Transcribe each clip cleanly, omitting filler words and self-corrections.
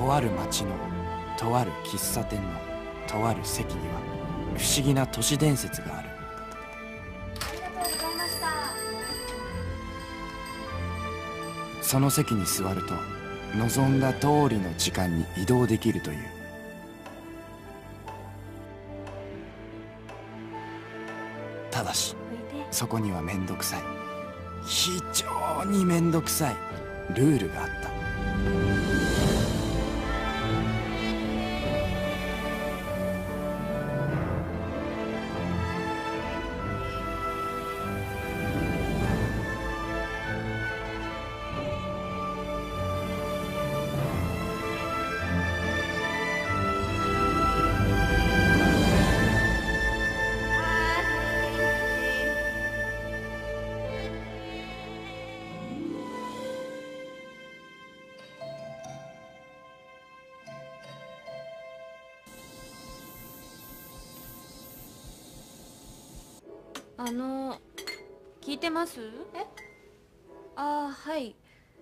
とある町のとある喫茶店のとある席には不思議な都市伝説がある。 ありがとうございました。 その席に座ると望んだ通りの時間に移動できるという。ただしそこにはめんどくさい、非常にめんどくさいルールがあった。 聞いてます？ああ、はい。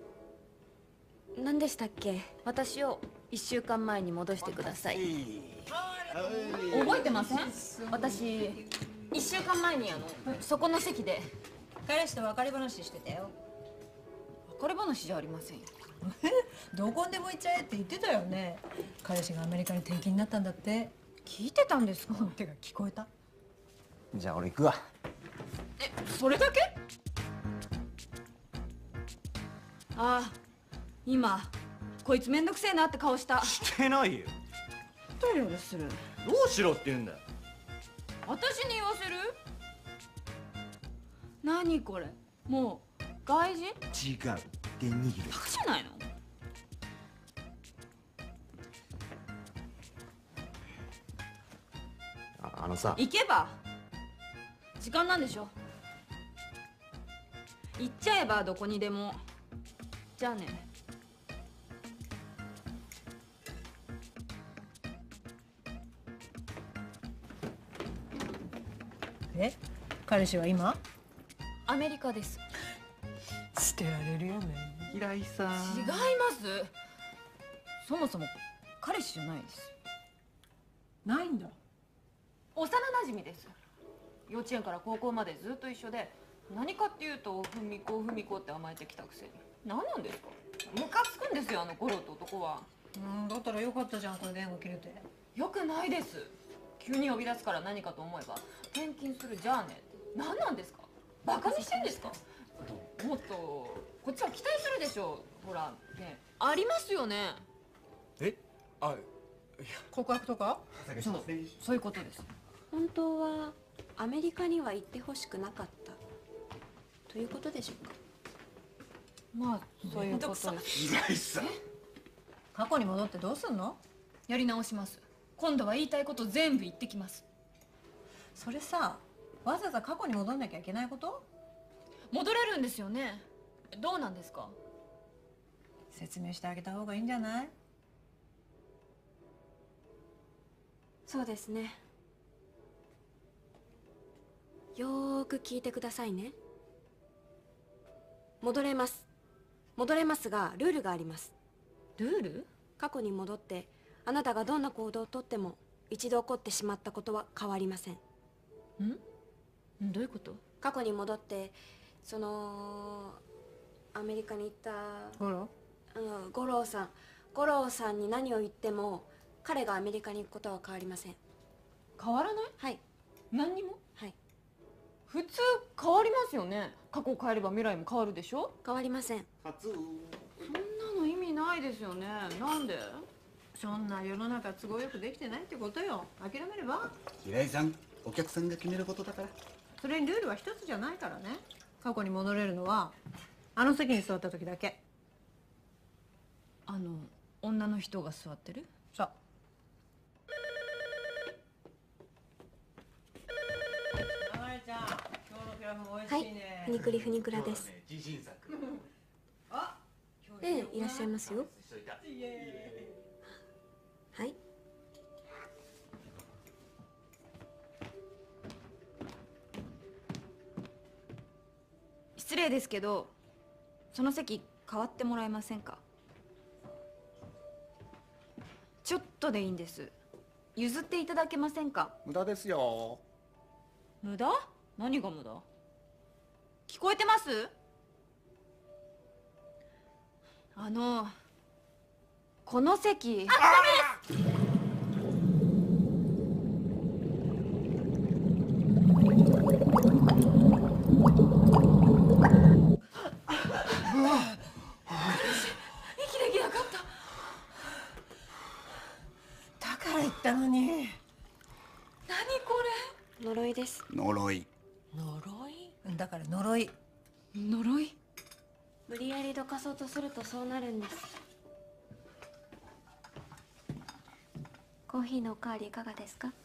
何でしたっけ？私を1週間前に戻してください。覚えてません？私1週間前にそこの席で彼氏と別れ話してたよ。 別れ話じゃありませんよ。 どこにでも行っちゃえって言ってたよね。彼氏がアメリカに転勤になったんだって。 聞いてたんですか？ てか聞こえた？ じゃあ俺行くわ。 それだけ？ああ、今こいつめんどくせえなって顔した。 してないよ。 どうする？ どうしろって言うんだよ。 私に言わせる？何これ、もう外人？ 違う、デニール。 バカじゃないの？ あのさ、 行けば時間なんでしょ。行っちゃえばどこにでも。じゃあね。 彼氏は今？ アメリカです。 捨てられるよね。 平井さん。 違います。そもそも彼氏じゃないです。 ないんだ。 幼馴染です。幼稚園から高校までずっと一緒で、何かっていうとふみこって甘えてきたくせに。何なんですか？ムカつくんですよ、あのゴロって男は。 だったらよかったじゃん、これ電話切れて。 よくないです。急に呼び出すから何かと思えば転勤するじゃあねって。何なんですか？バカにしてんですか？もっとこっちは期待するでしょう。ほらね、ありますよね。 告白とか？ そういうことです。 本当はアメリカには行ってほしくなかったということでしょうか。 まあそういうことです。 平井さん。 過去に戻ってどうすんの？ やり直します。今度は言いたいこと全部言ってきます。 それさ、わざわざ過去に戻んなきゃいけないこと？ 戻れるんですよね。どうなんですか？ 説明してあげた方がいいんじゃない？ そうですね。よーく聞いてくださいね。戻れます。戻れますが、ルールがあります。 ルール？ 過去に戻ってあなたがどんな行動をとっても一度起こってしまったことは変わりません。 どういうこと？ 過去に戻ってアメリカに行った五郎さんに何を言っても彼がアメリカに行くことは変わりません。 変わらない？ はい。 何にも？ はい。 普通変わりますよね。過去を変えれば未来も変わるでしょ。 変わりません。 そんなの意味ないですよね。なんで？ そんな世の中都合よくできてないってことよ。諦めれば？ 平井さん、お客さんが決めることだから。 それにルールは一つじゃないからね。過去に戻れるのはあの席に座った時だけ。 女の人が座ってる？ そう。流れちゃん、今日のピラフも美味しいね。 はい、ふにくらです。いらっしゃいますよ。はい。 失礼ですけど、その席代わってもらえませんか？ ちょっとでいいんです。譲っていただけませんか？ 無駄ですよ。 無駄？何が無駄？聞こえてます？この席。息できなかった。 だから言ったのに。 何こ呪いです。 呪い。 呪い？だから呪い。 れ。呪い。 無理やりどかそうとするとそうなるんです。コーヒーのおかわりいかがですか？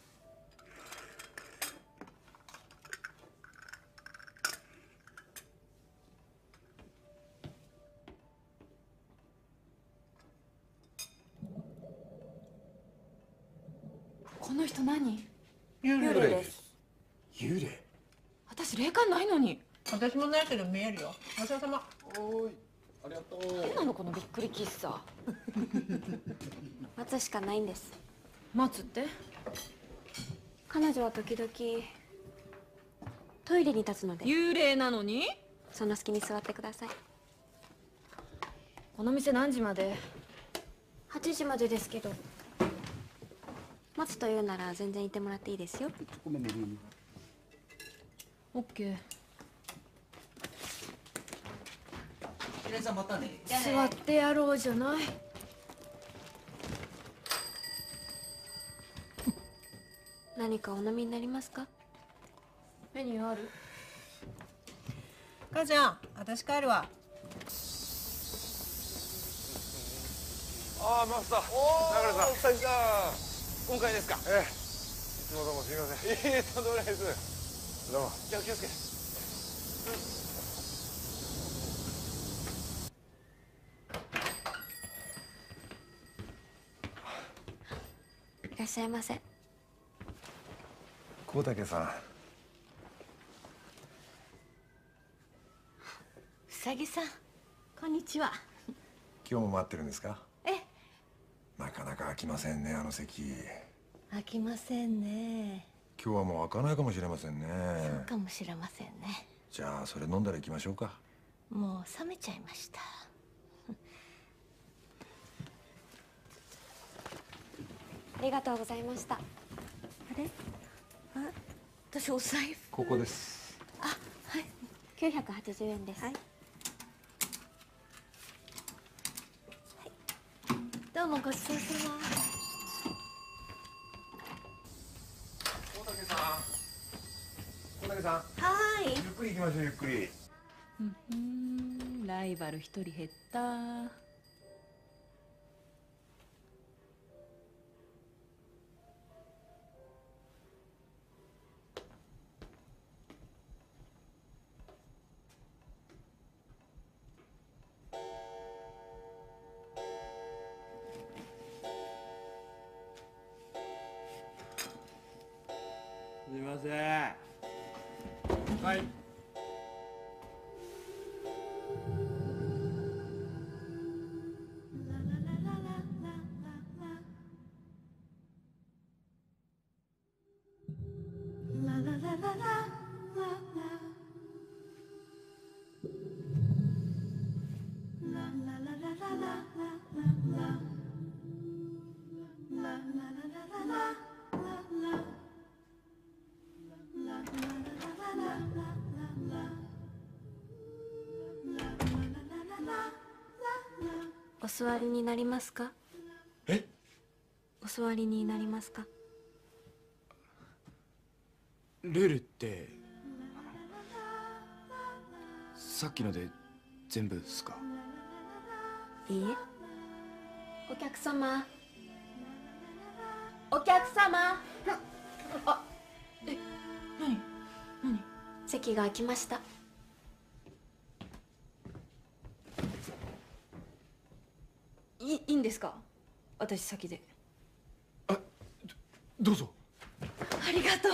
この人何？ 幽霊です。 幽霊？ 私霊感ないのに。 私もないけど見えるよ。お疲れ様。 おーい、ありがとう。 何なのこのびっくり喫茶。 待つしかないんです。 待つって？ 彼女は時々トイレに立つので、 幽霊なのに？ その隙に座ってください。 この店何時まで 8時までですけど、待つというなら全然いてもらっていいですよ。 ごめんね。 オッケー。 平井さんまたね。 座ってやろうじゃない。 何かお飲みになりますか？ メニューある？ 母ちゃん、私帰るわ。 ああ、マスター。流さん。今回ですか。いつもどうもすみません。とんでもないです。どうも。じゃあ気をつけて。 いらっしゃいませ。 小竹さん。 うさぎさん、こんにちは。 今日も待ってるんですか。 え、 なかなか開きませんね、あの席。 飽きませんね。 今日はもう開かないかもしれませんね。 そうかもしれませんね。 じゃあそれ飲んだら行きましょうか。 もう冷めちゃいました。 ありがとうございました。 あれ？あ、私お財布。 ここです。 あ、はい。 980円です。 はい。どうもごちそうさま。 小竹さん。小竹さん。 はーい。 ゆっくり行きましょう、ゆっくり。 ライバル一人減った。 すいません。はい。 お座りになりますか？ え？ お座りになりますか？ ルールってさっきので全部ですか？ いいえ。お客様。お客様。 何？ 席が空きました。 いいんですか？私先で。 どうぞ。 ありがとう。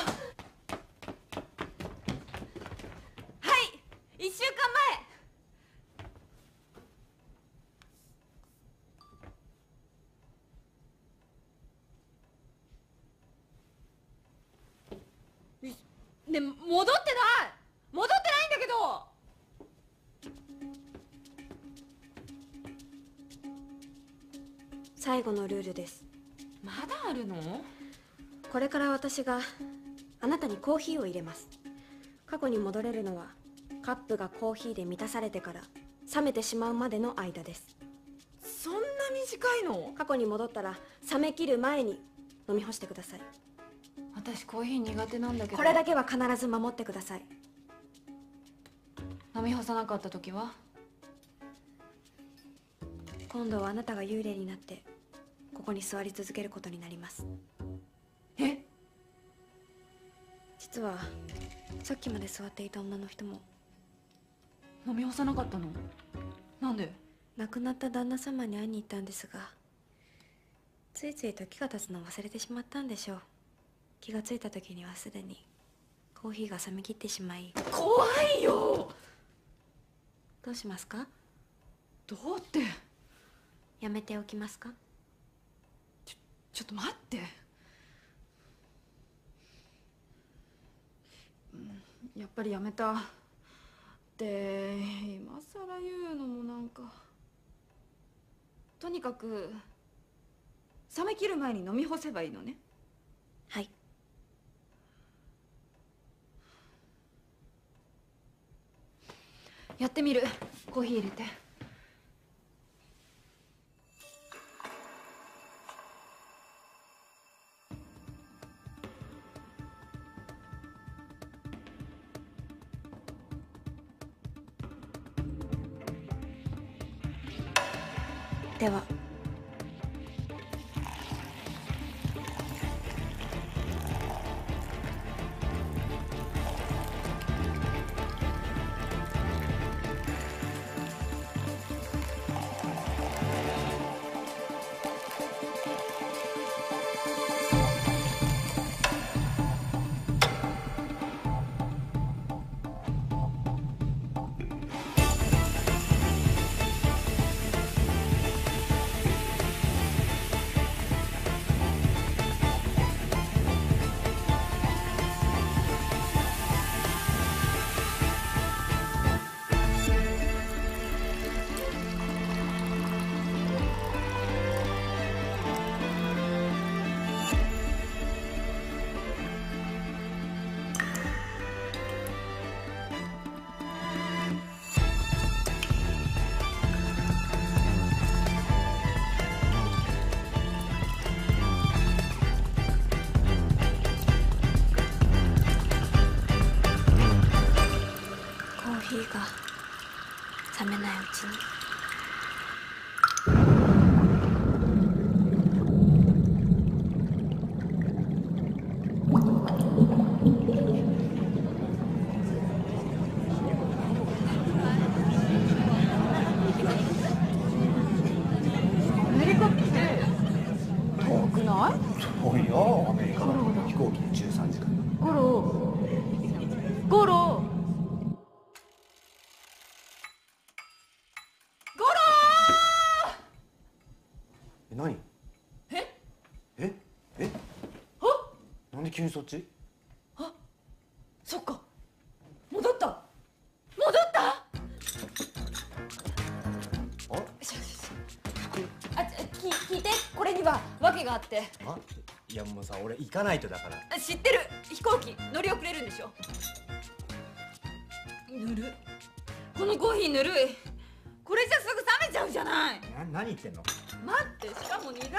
はい、1週間前。 ね、戻ってないんだけど。 最後のルールです。 まだあるの？ これから私があなたにコーヒーを入れます。過去に戻れるのはカップがコーヒーで満たされてから冷めてしまうまでの間です。 そんな短いの？ 過去に戻ったら冷め切る前に飲み干してください。 私コーヒー苦手なんだけど。 これだけは必ず守ってください。 飲み干さなかった時は？ 今度はあなたが幽霊になってここに座り続けることになります。 え？ 実はさっきまで座っていた女の人も飲み干さなかったの？なんで？ 亡くなった旦那様に会いに行ったんですが、ついつい時が経つのを忘れてしまったんでしょう。気がついた時にはすでにコーヒーが冷め切ってしまい。 怖いよ。 どうしますか？ どうって。 やめておきますか？ ちょっと待って。やっぱりやめた。で、今さら言うのもなんか。とにかく冷め切る前に飲み干せばいいのね。 はい。 やってみる。コーヒー入れて。 では。コーヒーが冷めないうちに。 アメリカって遠くない？ 遠いよ、アメリカの飛行機で13時間。 ゴロゴロ何？ え？ え？なんで急にそっち？ そっか、戻った戻った。 あ？ 聞いて、これには訳があって。 あ？いやもうさ、俺行かないとだから。 知ってる。飛行機乗り遅れるんでしょ。ぬる。このコーヒーぬるい。これじゃすぐ冷めちゃうじゃない。 何言ってんの？ 待って、しかも苦い。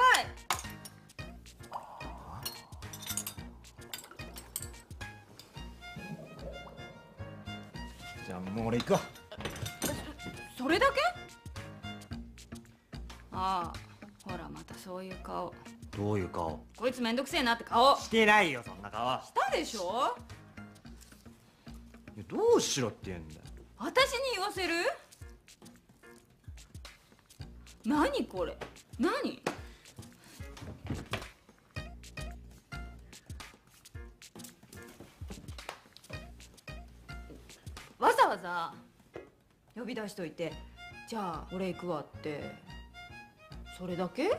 じゃあもう俺行くわ。 それだけ？ああ、ほらまたそういう顔。 どういう顔？ こいつめんどくせえなって顔ししてないよ、そんな顔。 たでしょ。 いや、どうしろって言うんだよ。 私に言わせる？何これ？何？わざわざ呼び出しといて、じゃあ俺行くわって、それだけ？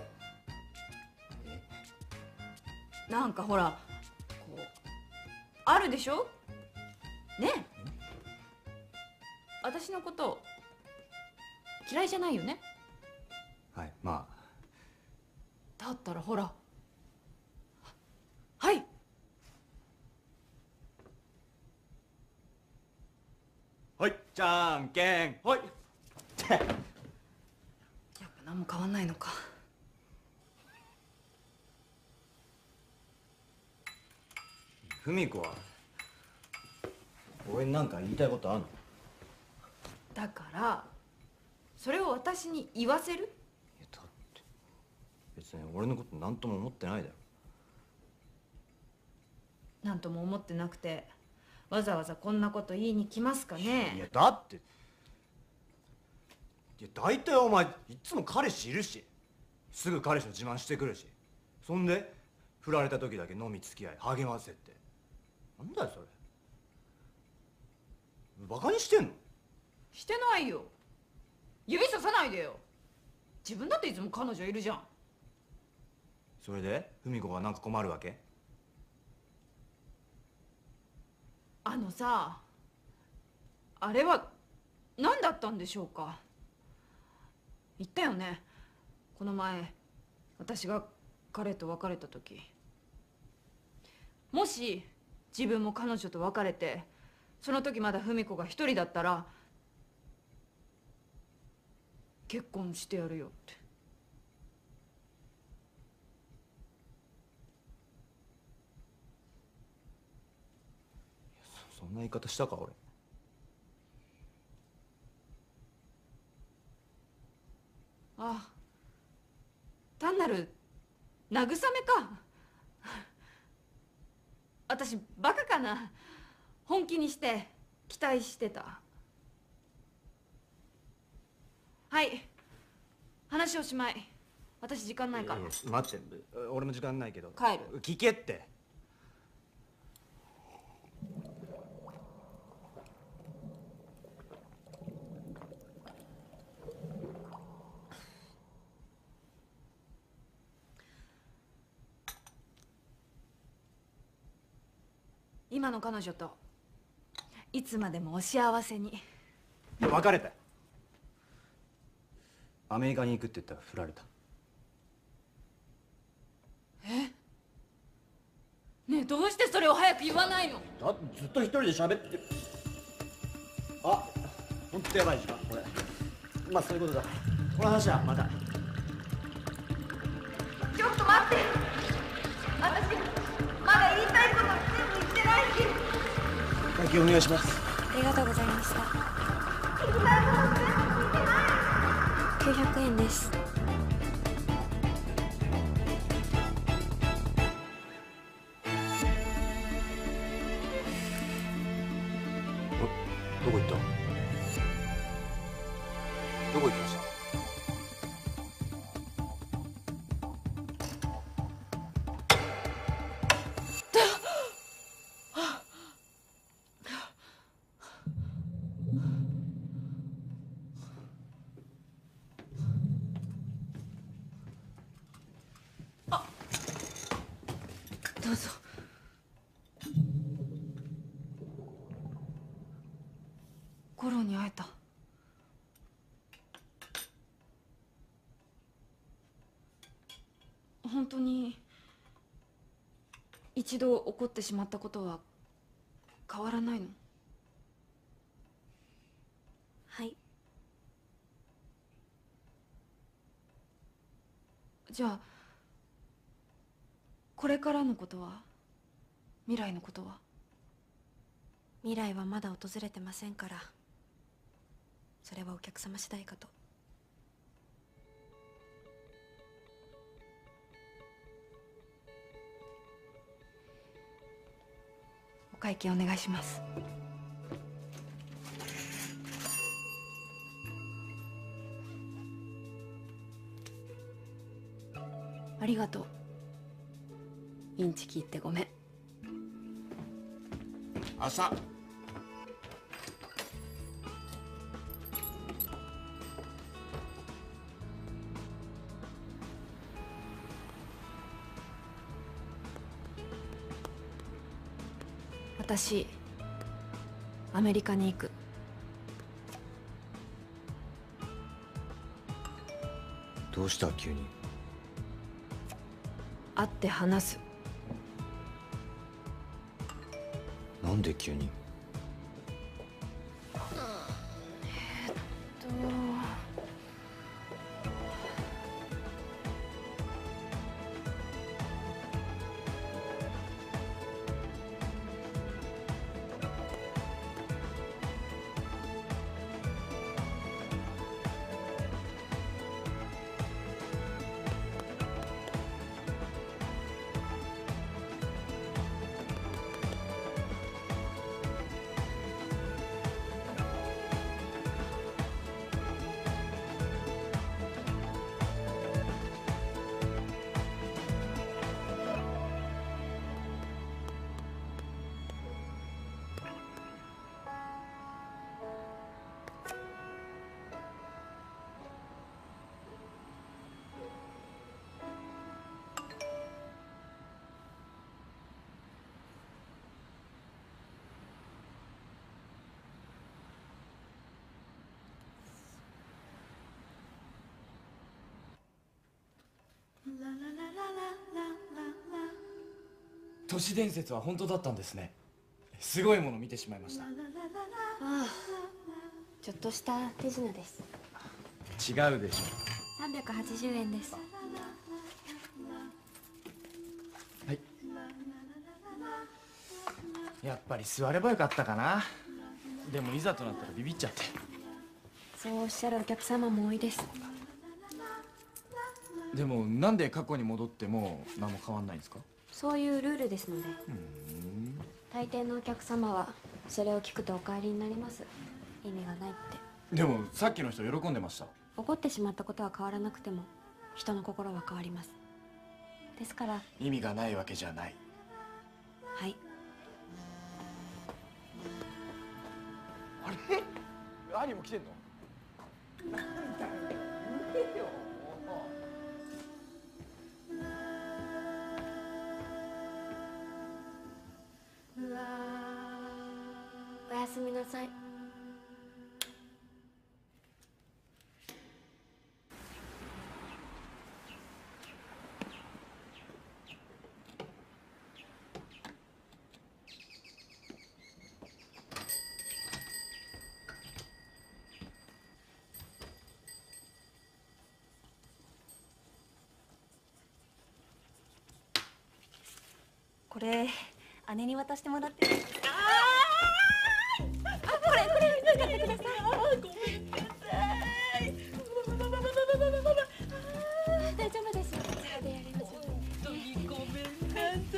なんかほら、こうあるでしょ？ ねえ、私のこと嫌いじゃないよね。 はい、まあ。 だったらほら、はい。 はい、じゃんけんはい。 やっぱ何も変わんないのか。 文子は俺に何か言いたいことあるの？ だからそれを私に言わせる？ いやだって別に俺のこと何とも思ってないだろ。 なんとも思ってなくてわざわざこんなこと言いに来ますかね。 いやだって、いや大体お前いつも彼氏いるし、すぐ彼氏の自慢してくるし、そんで振られた時だけ飲み付き合い励ませって、なんだよそれ。バカにしてんの？ してないよ。指ささないでよ。自分だっていつも彼女いるじゃん。 それで文子がなんか困るわけ？ あのさ、あれは何だったんでしょうか。言ったよね、この前私が彼と別れた時。もし自分も彼女と別れてその時まだ文子が一人だったら結婚してやるよって。 そんな言い方したか俺。 ああ、単なる慰めか。私バカかな。本気にして期待してた。はい、話おしまい。私時間ないから。 待って、俺も時間ないけど。 帰る。 聞けって。 今の彼女といつまでもお幸せに。 別れたよ。アメリカに行くって言ったら振られた。 ねえ、どうしてそれを早く言わないの？ だってずっと一人で喋って。あ、ほんとやばい時間これ。まあそういうことだ。この話はまた。 ちょっと待って、私まだ言いたいこと全部言ってないし。 会計お願いします。 ありがとうございました。 聞きたいこと全部聞いてない。 900円です。 どこ行った？どこ行きました？ どうぞ。五郎に会えた。本当に一度起こってしまったことは変わらないの？ はい。 じゃあこれからのことは、未来のことは？ 未来はまだ訪れてませんから、それはお客様次第かと。 お会計お願いします。ありがとう。インチキ言ってごめん。 朝。 私アメリカに行く。 どうした急に。 会って話す。 なんで急に。 都市伝説は本当だったんですね。すごいもの見てしまいました。 ああ、ちょっとした手品です。 違うでし 380円です。 ょ。はい。やっぱり座ればよかったかな。でもいざとなったらビビっちゃって。 そうおっしゃるお客様も多いです。 でもなんで過去に戻っても何も変わんないんですか？ そういうルールですので。大抵のお客様はそれを聞くとお帰りになります。意味がないって。 でもさっきの人喜んでました。 怒ってしまったことは変わらなくても人の心は変わります。ですから。 意味がないわけじゃない。 はい。 あれ？兄も来てんの？ おやすみなさい。 これ姉に渡してもらってる。 大丈夫です。こちらでやりましょう。 ごめんなさ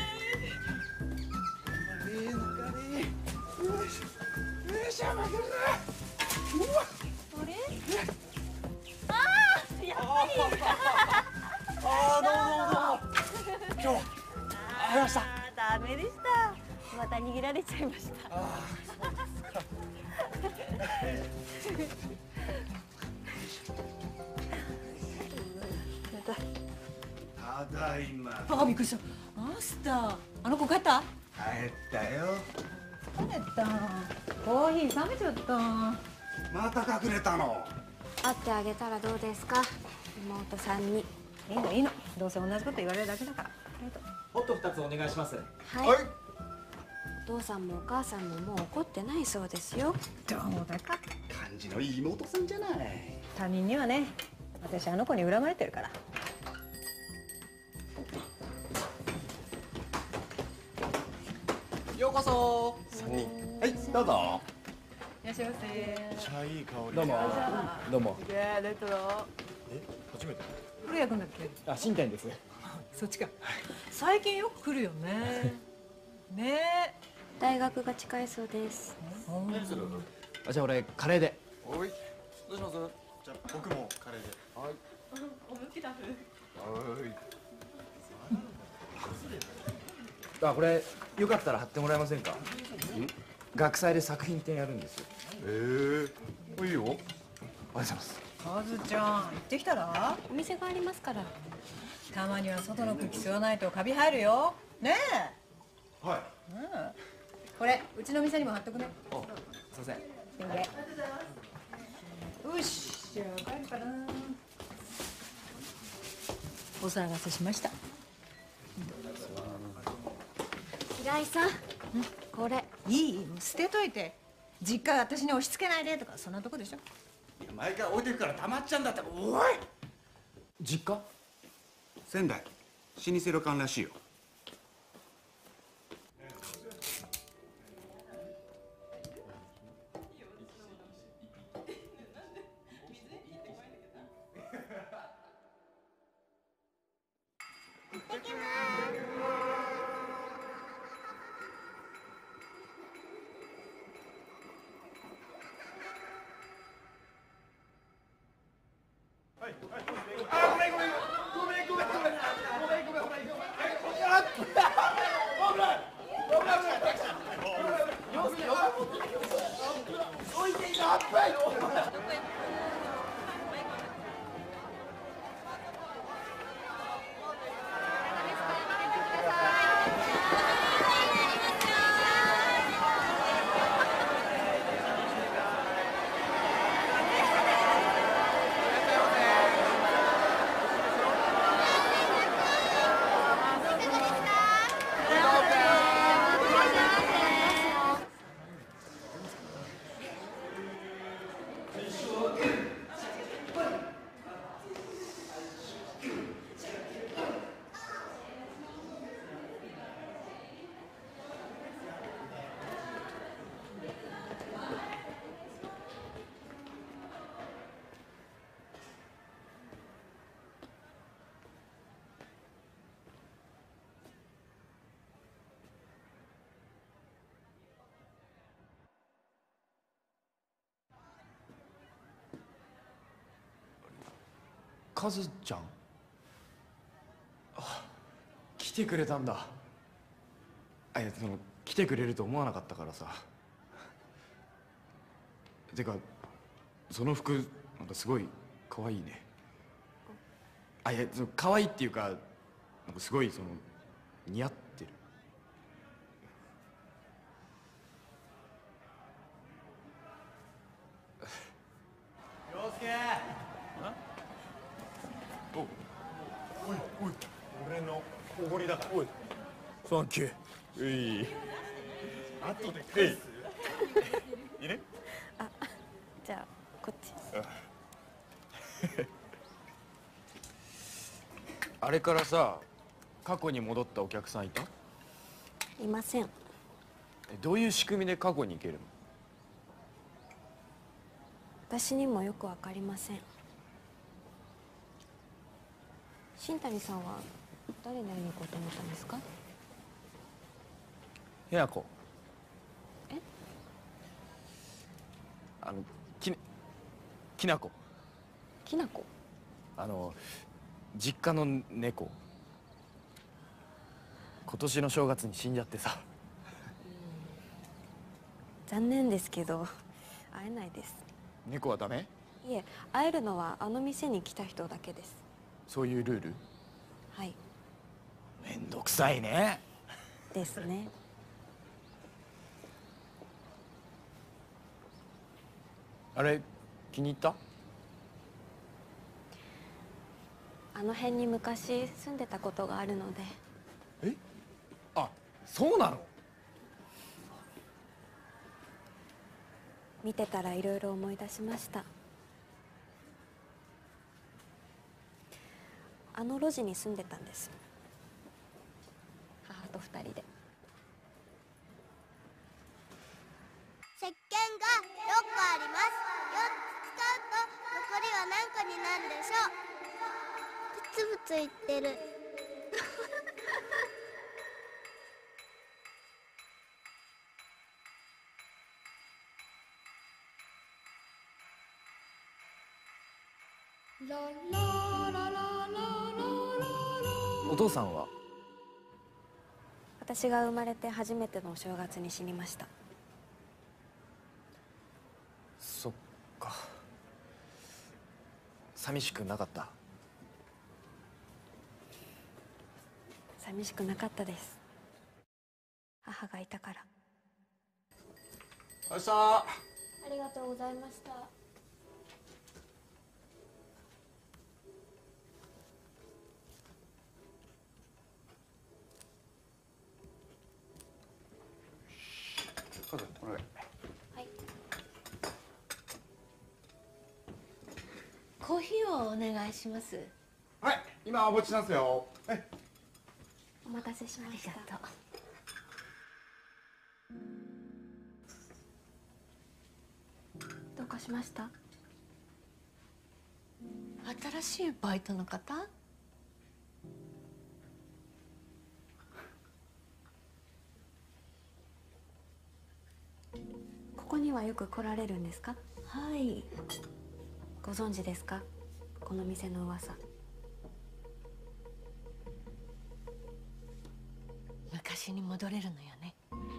い。あれ？やっぱり。 今日会いました。 ダメでした。また逃げられちゃいました。 ただいま。 あ、びっくりした。マスター、あの子帰った？ 帰ったよ。 帰った。コーヒー冷めちゃった。 また隠れたの。 会ってあげたらどうですか、妹さんに。 いいのいいの。どうせ同じこと言われるだけだから。 ホット2つお願いします。 はい。 はい。 お父さんもお母さんももう怒ってないそうですよ。 どうだか。 感じのいい妹さんじゃない。 他人にはね、私あの子に恨まれてるから。 ようこそ。 3人。はい、どうぞ。 いらっしゃいませ。 茶いい香り。 どうも。どうも。 レトロ。 え、初めて。 古谷君だっけ？ あ、新店です。 そっちか。最近よく来るよね。ねえ。 大学が近いそうです。 あ、じゃあ俺カレーで。 おい。どうします？じゃあ僕もカレーで。はい。 おむきだふ。 はい。 あ、これよかったら貼ってもらえませんか？学祭で作品展やるんですよ。 いいよ。 ありがとうございます。 カズちゃん、行ってきたら？ お店がありますから。 たまには外の空気吸わないとカビ生えるよ。ねえ。 はい。 これうちの店にも貼っとくね。 お、すいません。 よし、じゃあ帰るかな。お騒がせしました。 平井さん、これいい、もう捨てといて。実家私に押し付けないでとかそんなとこでしょ。 いや、前から置いてくから溜まっちゃうんだって。おい。実家？ 仙台、老舗旅館らしいよ。 カズちゃん。あ、来てくれたんだ。あ、いや、来てくれると思わなかったからさ。てか、その服なんかすごい可愛いね。あ、いや、可愛いっていうか、なんかすごい似合ってる。 陽介。おいおい、俺のおごりだから。おい、サンキュー。いい。後で返す。いいね。 あ、じゃあこっち。 あれからさ、過去に戻ったお客さんいた？ いません。 どういう仕組みで過去に行けるの？ 私にもよくわかりません。新谷さんは誰に会いに行こうと思ったんですか？ ひなこ。 え？ きなこ。 きなこ？ 実家の猫。今年の正月に死んじゃってさ。 残念ですけど会えないです。 猫はダメ？ いえ、会えるのはあの店に来た人だけです。 そういうルール？ はい。 めんどくさいね。 ですね。 あれ、気に入った？ あの辺に昔住んでたことがあるので。 え？あ、そうなの？ 見てたらいろいろ思い出しました。あの路地に住んでたんです。母と2人で。 石鹸が6個あります。4つ使うと残りは何個になるでしょう。ブツブツ言ってる。 お父さんは？ 私が生まれて初めてのお正月に死にました。 そっか。寂しくなかった？ 寂しくなかったです。母がいたから。 明日。ありがとうございました。 お願い。 はい。コーヒーをお願いします。 はい、今お持ちしますよ。はい。 お待たせしました。どうかしました？ 新しいバイトの方？ ここにはよく来られるんですか？ はい。 ご存知ですか？この店の噂。 昔に戻れるのよね。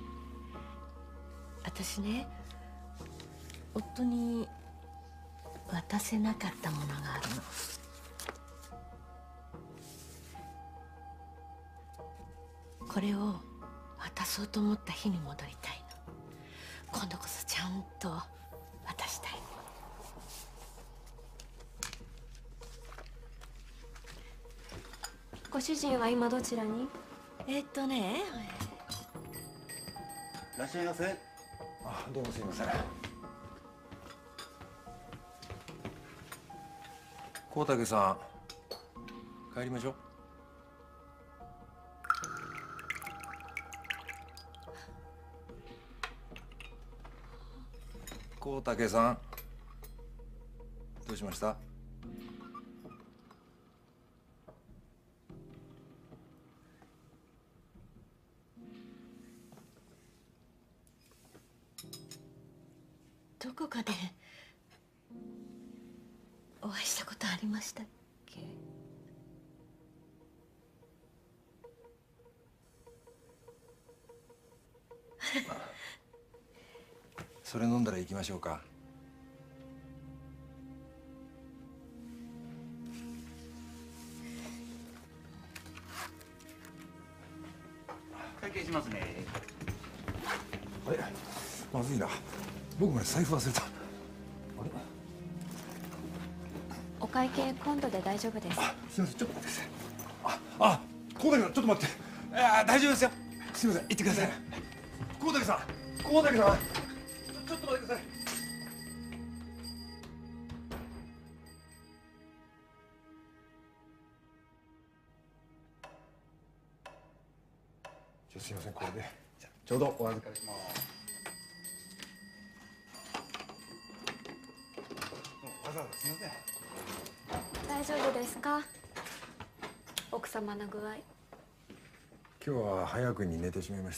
私ね、夫に渡せなかったものがあるの。これを渡そうと思った日に戻りたいの。今度こそちゃんと渡したいの。 ご主人は今どちらに？ ね。 いらっしゃいませ。 あ、どうもすいません。 高武さん、帰りましょう。高武さん、どうしました？ どこかでお会いしたことありましたっけ？ それ飲んだら行きましょうか。 会計しますね。 あれ、まずいな。僕まで財布忘れた。あれ、 お会計今度で大丈夫です。 すみません、ちょっと待ってください。高武さん、ちょっと待って。大丈夫ですよ。すみません、行ってください。高武さん、高武さん、ちょっと待ってください。すみません、これで。じゃあちょうどお預かりします。わざわざすみません。 大丈夫ですか？奥様の具合。 今日は早くに寝てしまいました。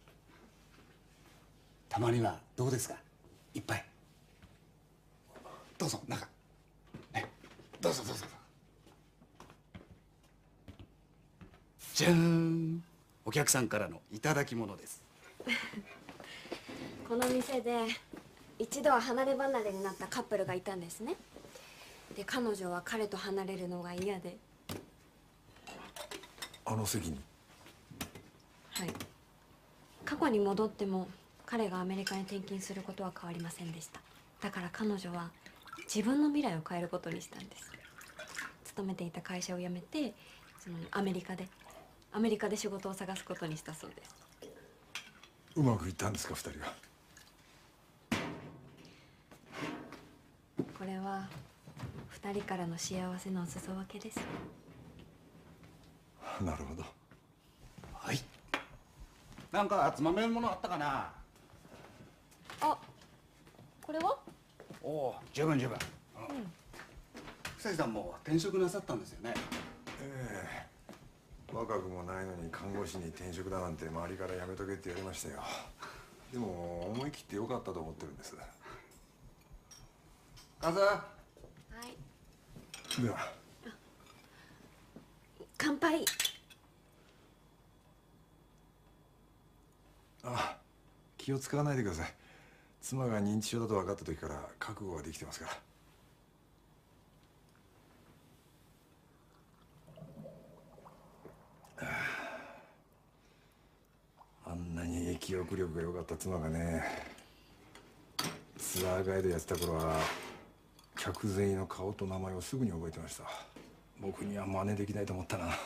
たまにはどうですか。一杯。どうぞ中。ね、どうぞどうぞ。じゃーん。お客さんからのいただき物です。 この店で一度は離れ離れになったカップルがいたんですね。で、彼女は彼と離れるのが嫌で。 あの席に。 はい。過去に戻っても彼がアメリカに転勤することは変わりませんでした。だから彼女は自分の未来を変えることにしたんです。勤めていた会社を辞めて、アメリカで仕事を探すことにしたそうです。 うまくいったんですか、二人は。 これは二人からの幸せのお裾分けです。 なるほど。 はい。なんかつまめるものあったかな。 あ、これは？ おお、十分十分。草木さんも転職なさったんですよね。 若くもないのに看護師に転職だなんて周りからやめとけって言われましたよ。でも思い切ってよかったと思ってるんです。 母さん。 はい。 では。 乾杯。 気を使わないでください。妻が認知症だと分かった時から覚悟ができてますから。あんなに記憶力が良かった妻がね、 ツアーガイドやってた頃は客全員の顔と名前をすぐに覚えてました。僕には真似できないと思ったな。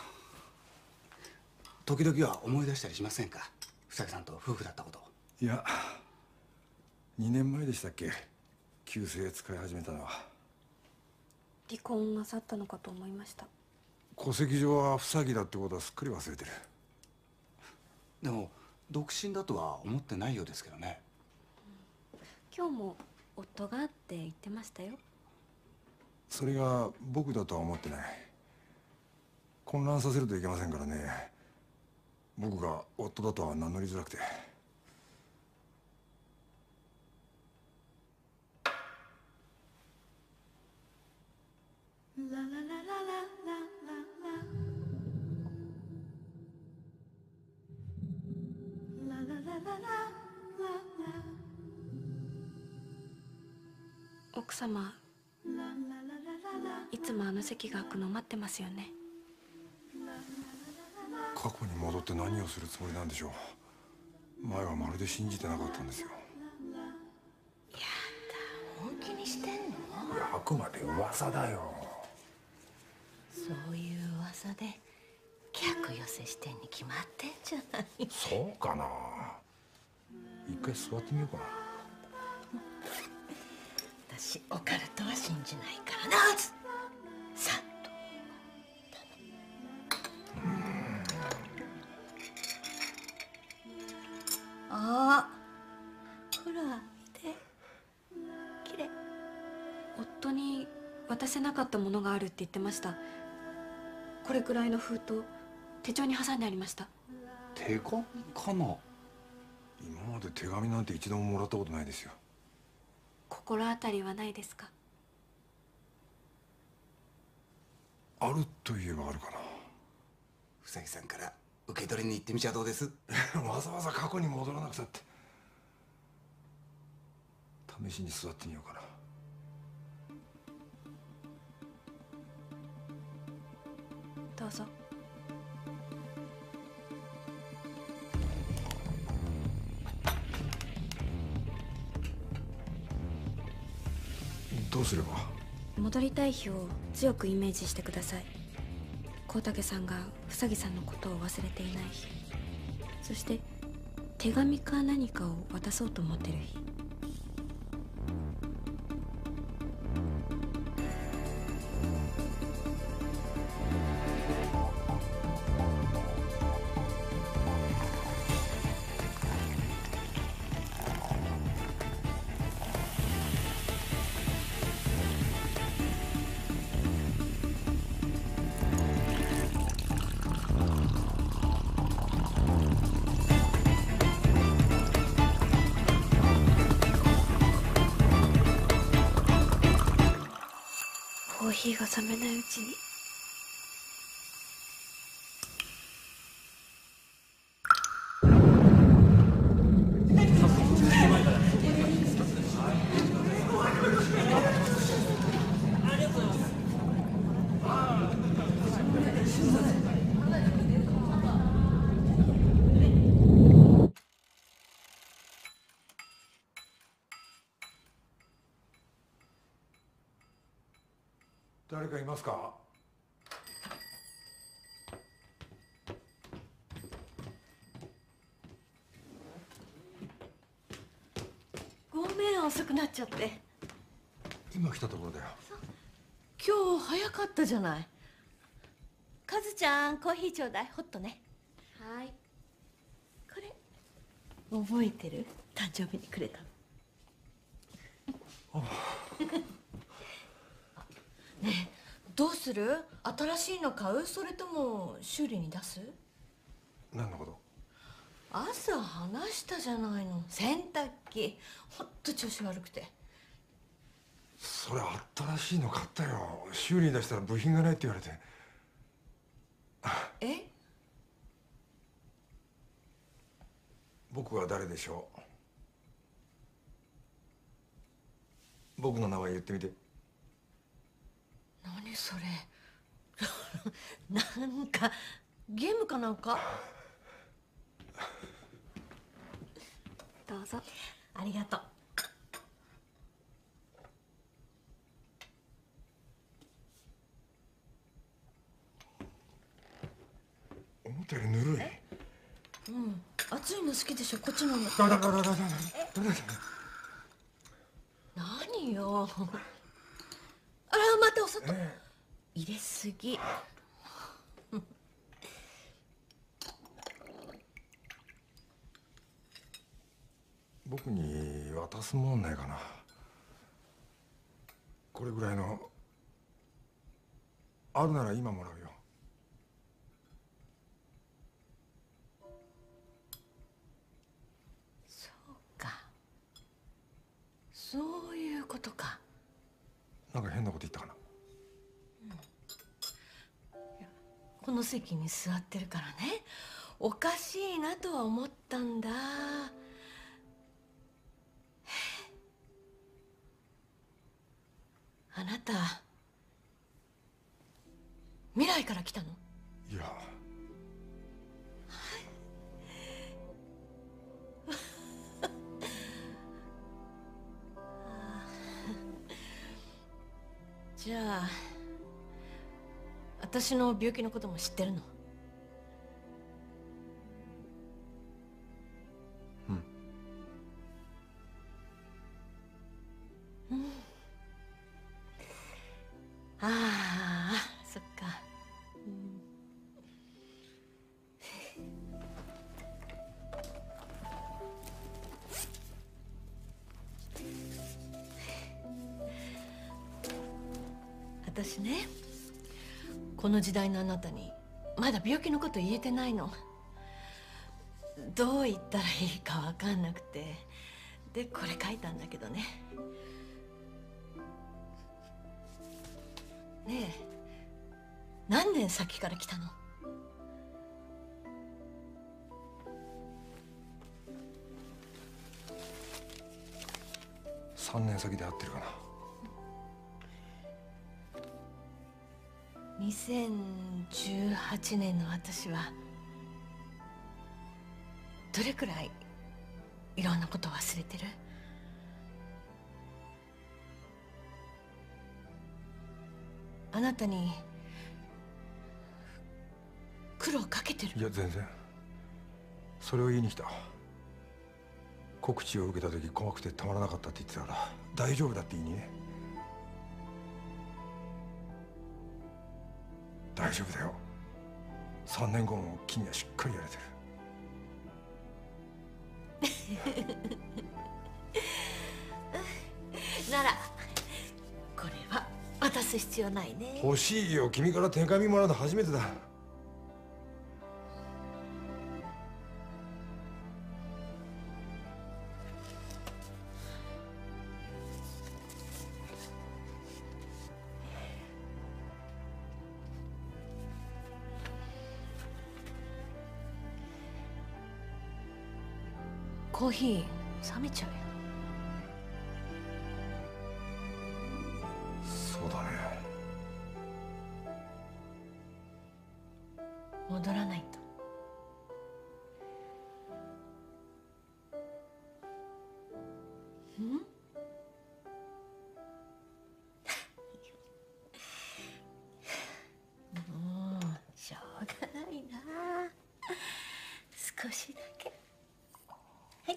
時々は思い出したりしませんか、ふさぎさんと夫婦だったこと。 いや、2年前でしたっけ、旧姓使い始めたのは。 離婚なさったのかと思いました。 戸籍上はふさぎだってことはすっかり忘れてる。 でも独身だとは思ってないようですけどね。 今日も夫がって言ってましたよ。 それが僕だとは思ってない。混乱させるといけませんからね。僕が夫だとは名乗りづらくて。 奥様、いつもあの席が空くの待ってますよね。 過去に戻って何をするつもりなんでしょう。前はまるで信じてなかったんですよ。 やだ、本気にしてんの？ いや、あくまで噂だよ。 そういう噂で客寄せしてんに決まってんじゃない。 そうかな。一回座ってみようかな。 私オカルトは信じないからな。さっと。ああ、ほら見て、綺麗。 夫に渡せなかったものがあるって言ってました。これくらいの封筒、手帳に挟んでありました。 手紙かな。 今まで手紙なんて一度ももらったことないですよ。 心当たりはないですか？ あるといえばあるかな。 ふさぎさんから受け取りに行ってみちゃどうです？ わざわざ過去に戻らなくたって。試しに座ってみようかな。 どうぞ。 どうすれば？ 戻りたい日を強くイメージしてください。幸武さんがふさぎさんのことを忘れていない日、そして手紙か何かを渡そうと思ってる日。コーヒーが冷めないうちに。 誰かいますか？ ごめん、遅くなっちゃって。 今来たところだよ。 今日早かったじゃない。カズちゃん、コーヒーちょうだい。ホットね。 はい。 これ覚えてる？誕生日にくれたの。ねえ、どうする？新しいの買う？それとも修理に出す？ 何のこと？ 朝話したじゃないの。洗濯機ほんと調子悪くて。 それ新しいの買ったよ。修理に出したら部品がないって言われて。 え？ 僕は誰でしょう？僕の名前言ってみて。 何それなんかゲームかなんか？ どうぞ。 ありがとう。 うん、熱いの好きでしょ。こっちの方が。何よ。あら、またお砂糖入れすぎ。 僕に渡すもんないかな。これぐらいのあるなら今もらうよ。 そうか、そういうことか。 なんか変なこと言ったかな。 この席に座ってるからね、おかしいなとは思ったんだ。あなた未来から来たの？ いや。 じゃあ私の病気のことも知ってるの？うん。ああ、そっか。私ね、この時代のあなたにまだ病気のこと言えてないの。どう言ったらいいか分かんなくて、でこれ書いたんだけどね。ねえ、何年先から来たの ？3年先で会ってるかな。 2018年の私はどれくらいいろんなこと忘れてる？あなたに苦労かけてる？ いや全然。それを言いに来た。告知を受けた時怖くてたまらなかったって言ってたから大丈夫だって言いにね。大丈夫だよ。3年後も君はしっかりやれてる。 ならこれは渡す必要ないね。 欲しいよ。君から手紙もらうの初めてだ。 コーヒー冷めちゃうよ。 そうだね。 戻らないと。ん？もうしょうがないな。少しだけ。はい。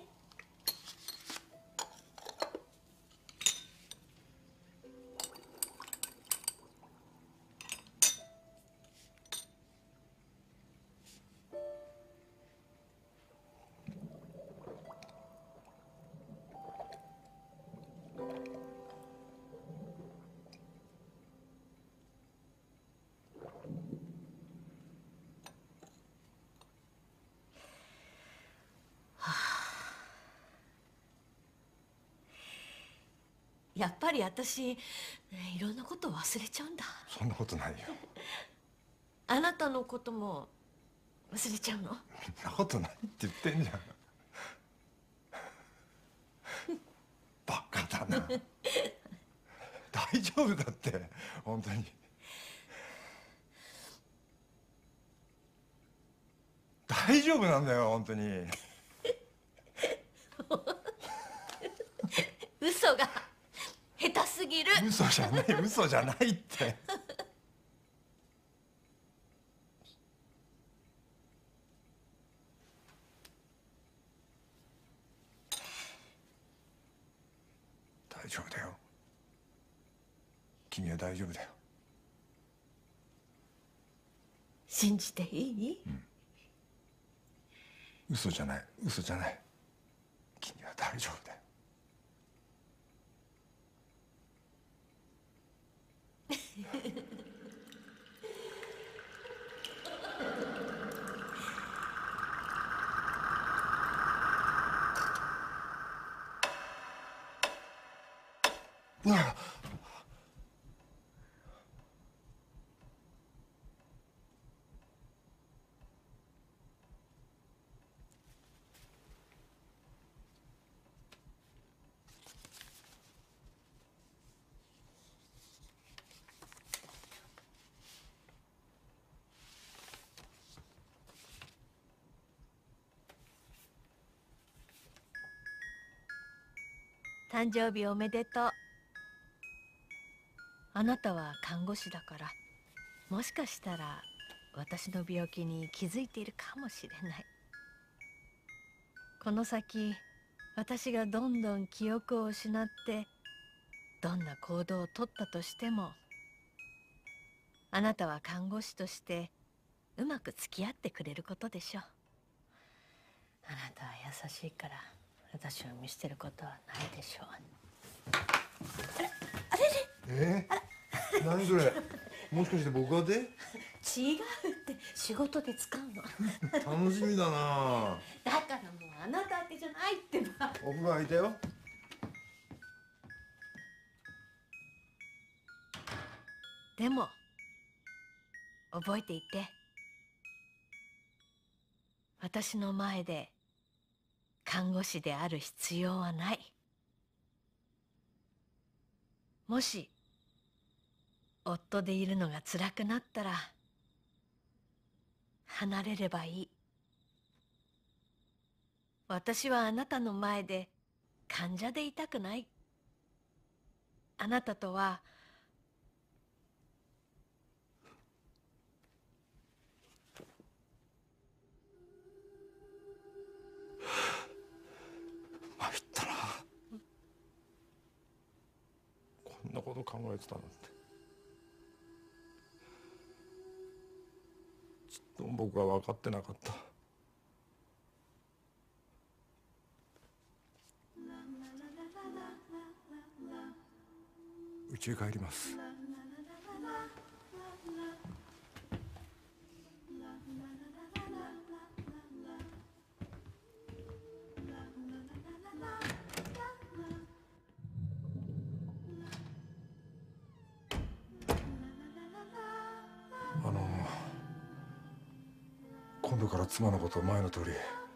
やっぱり私いろんなこと忘れちゃうんだ。 そんなことないよ。 あなたのことも忘れちゃうの？ そんなことないって言ってんじゃん。バカだな。大丈夫だって本当に。大丈夫なんだよ本当に。 嘘が下手すぎる。 嘘じゃない、嘘じゃないって。 大丈夫だよ。君は大丈夫だよ。 信じていい？ 嘘じゃない、嘘じゃない。君は大丈夫だよ。うわっ。 誕生日おめでとう。あなたは看護師だから、もしかしたら私の病気に気づいているかもしれない。この先私がどんどん記憶を失ってどんな行動をとったとしても、あなたは看護師としてうまく付き合ってくれることでしょう。あなたは優しいから私を見捨てることはないでしょう。あれ何それ。もしかして僕宛て？ 違うって、仕事で使うの。 楽しみだな。 だからもうあなた宛てじゃないってば。 お風呂空いたよ。 でも覚えていて、私の前で看護師である必要はない。もし夫でいるのが辛くなったら離れればいい。私はあなたの前で患者でいたくない。あなたとは参ったな。こんなこと考えてたなんて。ちっとも僕は分かってなかった。家へ帰ります。今度から妻のことを前の通り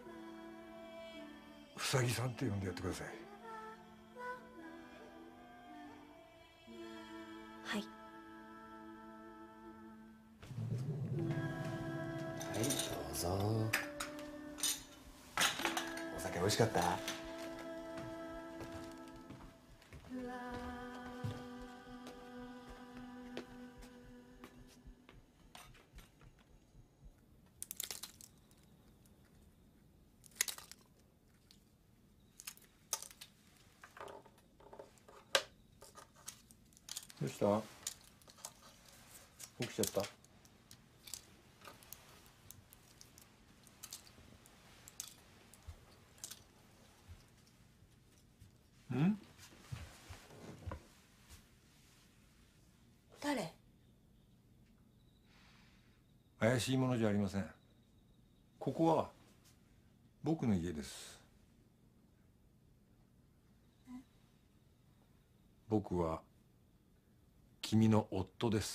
うさぎさんって呼んでやってください。 はい。 はい、どうぞ。お酒美味しかった？ どうした？起きちゃった？ん？ 誰？ 怪しいものじゃありません。ここは僕の家です。僕は君の夫です。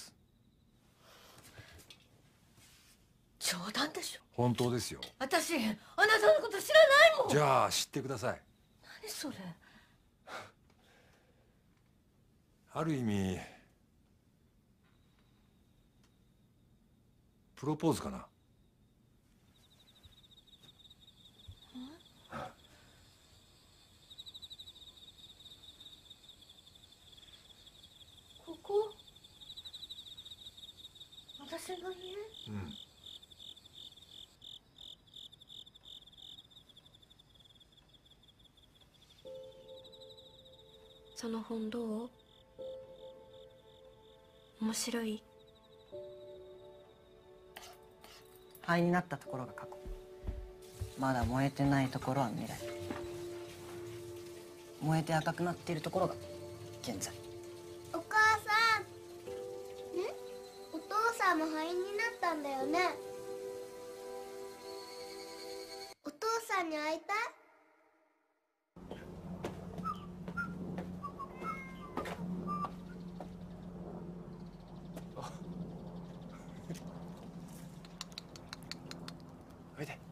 冗談でしょ。 本当ですよ。 私あなたのこと知らないもん。 じゃあ知ってください。 何それ。 ある意味プロポーズかな。 ここ？私の家？ うん。 その本どう？面白い？ 灰になったところが過去、まだ燃えてないところは未来、燃えて赤くなっているところが現在。 お母さん。お父さんも灰になったんだよね。お父さんに会いたい？ おいで。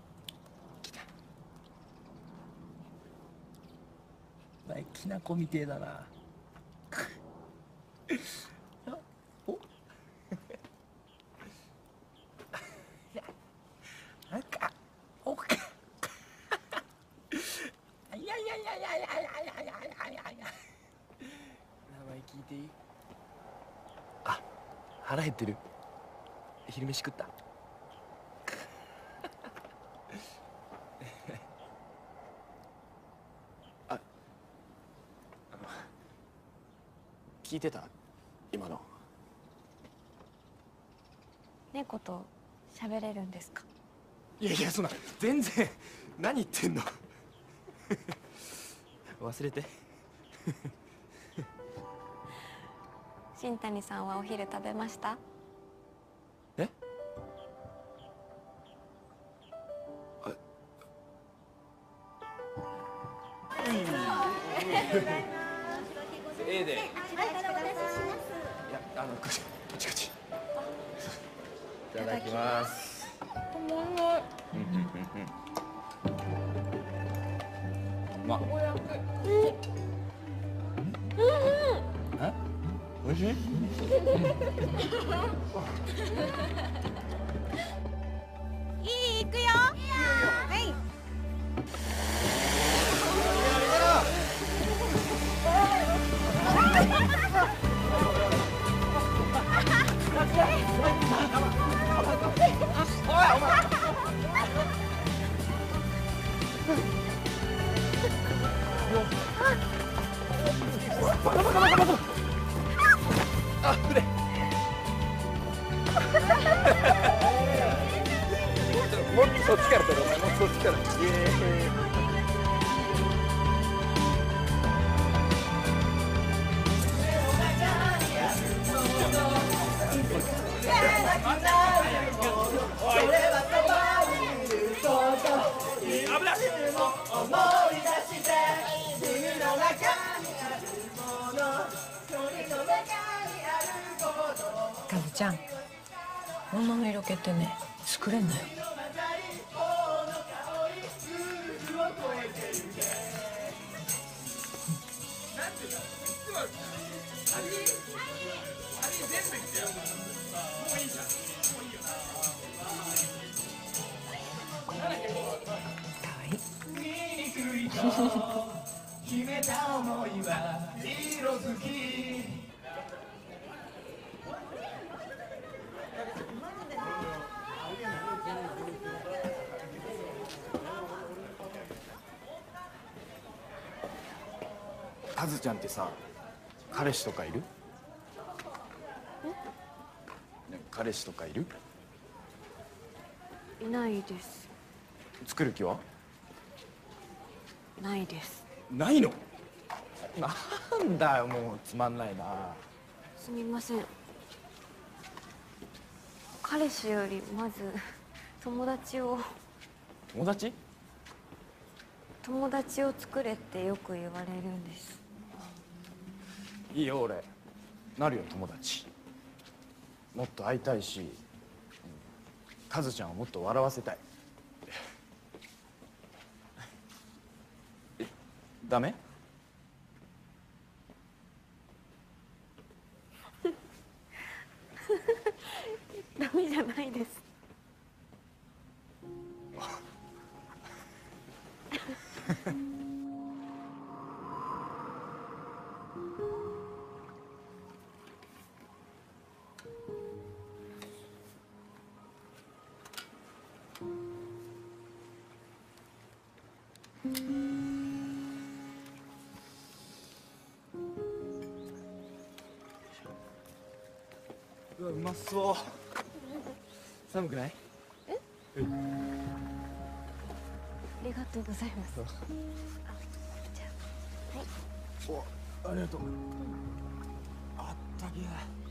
前きなこみてえだな。おなんかおかいやいやいやいやいやいやいやいや、名前聞いていい？あ、腹減ってる。昼飯食った？ 聞いてた？今の。 猫と喋れるんですか？ いやいや、そんな全然。何言ってんの。忘れて。 新谷さんはお昼食べました？ え？A で。いや、こっちこっち。いただきます。 止まんない。 うまっ。え？美味しい？ いい？行くよ。はい。 あ、腕。もうそっちから取ろう。もうそっちから。 カズちゃん、女の色気ってね、作れんのよ。 決めた思いは色づき。 カズちゃんってさ、彼氏とかいる？彼氏とかいる？ いないです。 作る気は？ ないです。 ないの？なんだよ、もうつまんないな。 すみません。彼氏よりまず友達を作れってよく言われるんです。 いいよ、俺なるよ、友達。もっと会いたいし、カズちゃんをもっと笑わせたい。ダメ？ ダメじゃないです。 うまそう。寒くない？ ありがとうございます。じゃあ、はい。 お、ありがとう。あったけ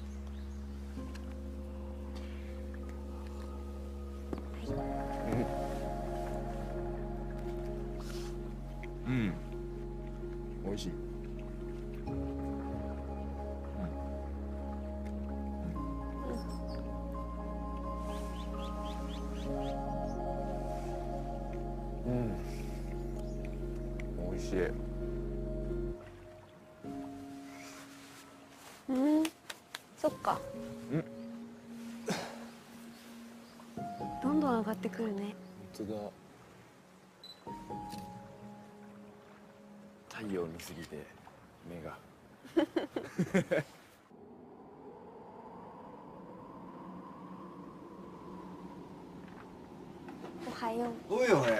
え。うん、美味しい。美味しい。 そっか。どんどん上がってくるね。 本当だ。太陽見すぎて目が。 おはよう。 おいおはよ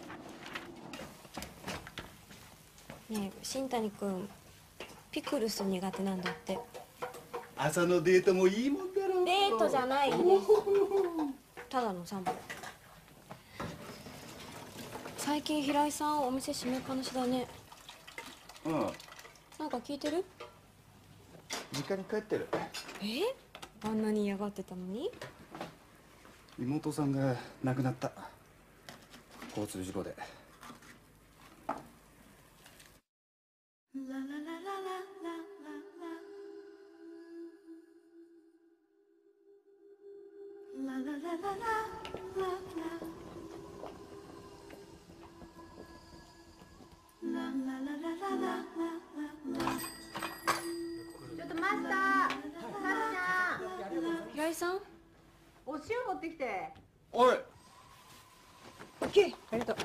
ねえ、新谷君、ピクルス苦手なんだって。 朝のデートもいいもんだろう。 デートじゃないね。ただの散歩。最近平井さんお店閉めっぱなしだね。 うん、 なんか聞いてる？ 実家に帰ってる。 あんなに嫌がってたのに？ 妹さんが亡くなった。交通事故で。 ちょっとマスター、 平井さん、 お塩持ってきて。 おい。 オッケー、ありがとう。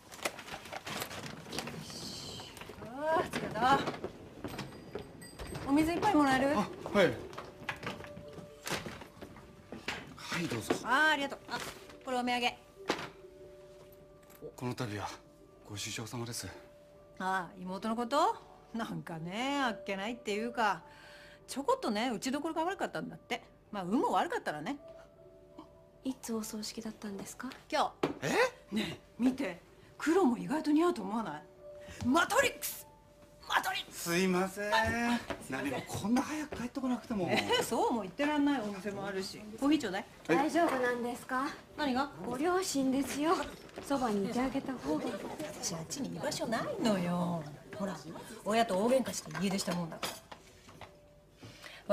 ああ、疲れた。お水一杯もらえる？ はい。はいどうぞ。 ありがとう。あ、これお土産。 この度はご愁傷様です。 ああ、妹のこと？なんかね、あっけないっていうか、ちょこっとね、打ちどころが悪かったんだって。まあ運も悪かったらね。 いつお葬式だったんですか？ 今日。ねえ、見て、黒も意外と似合うと思わない？マトリックス。マトリックス。 すいません。何もこんな早く帰ってこなくても。 そうも言ってらんないお店もあるし。コーヒーちょうだい。 大丈夫なんですか？ 何が？ ご両親ですよ。そばにいてあげた方が。 私あっちに居場所ないのよ。ほら、親と大喧嘩して家出したもんだから。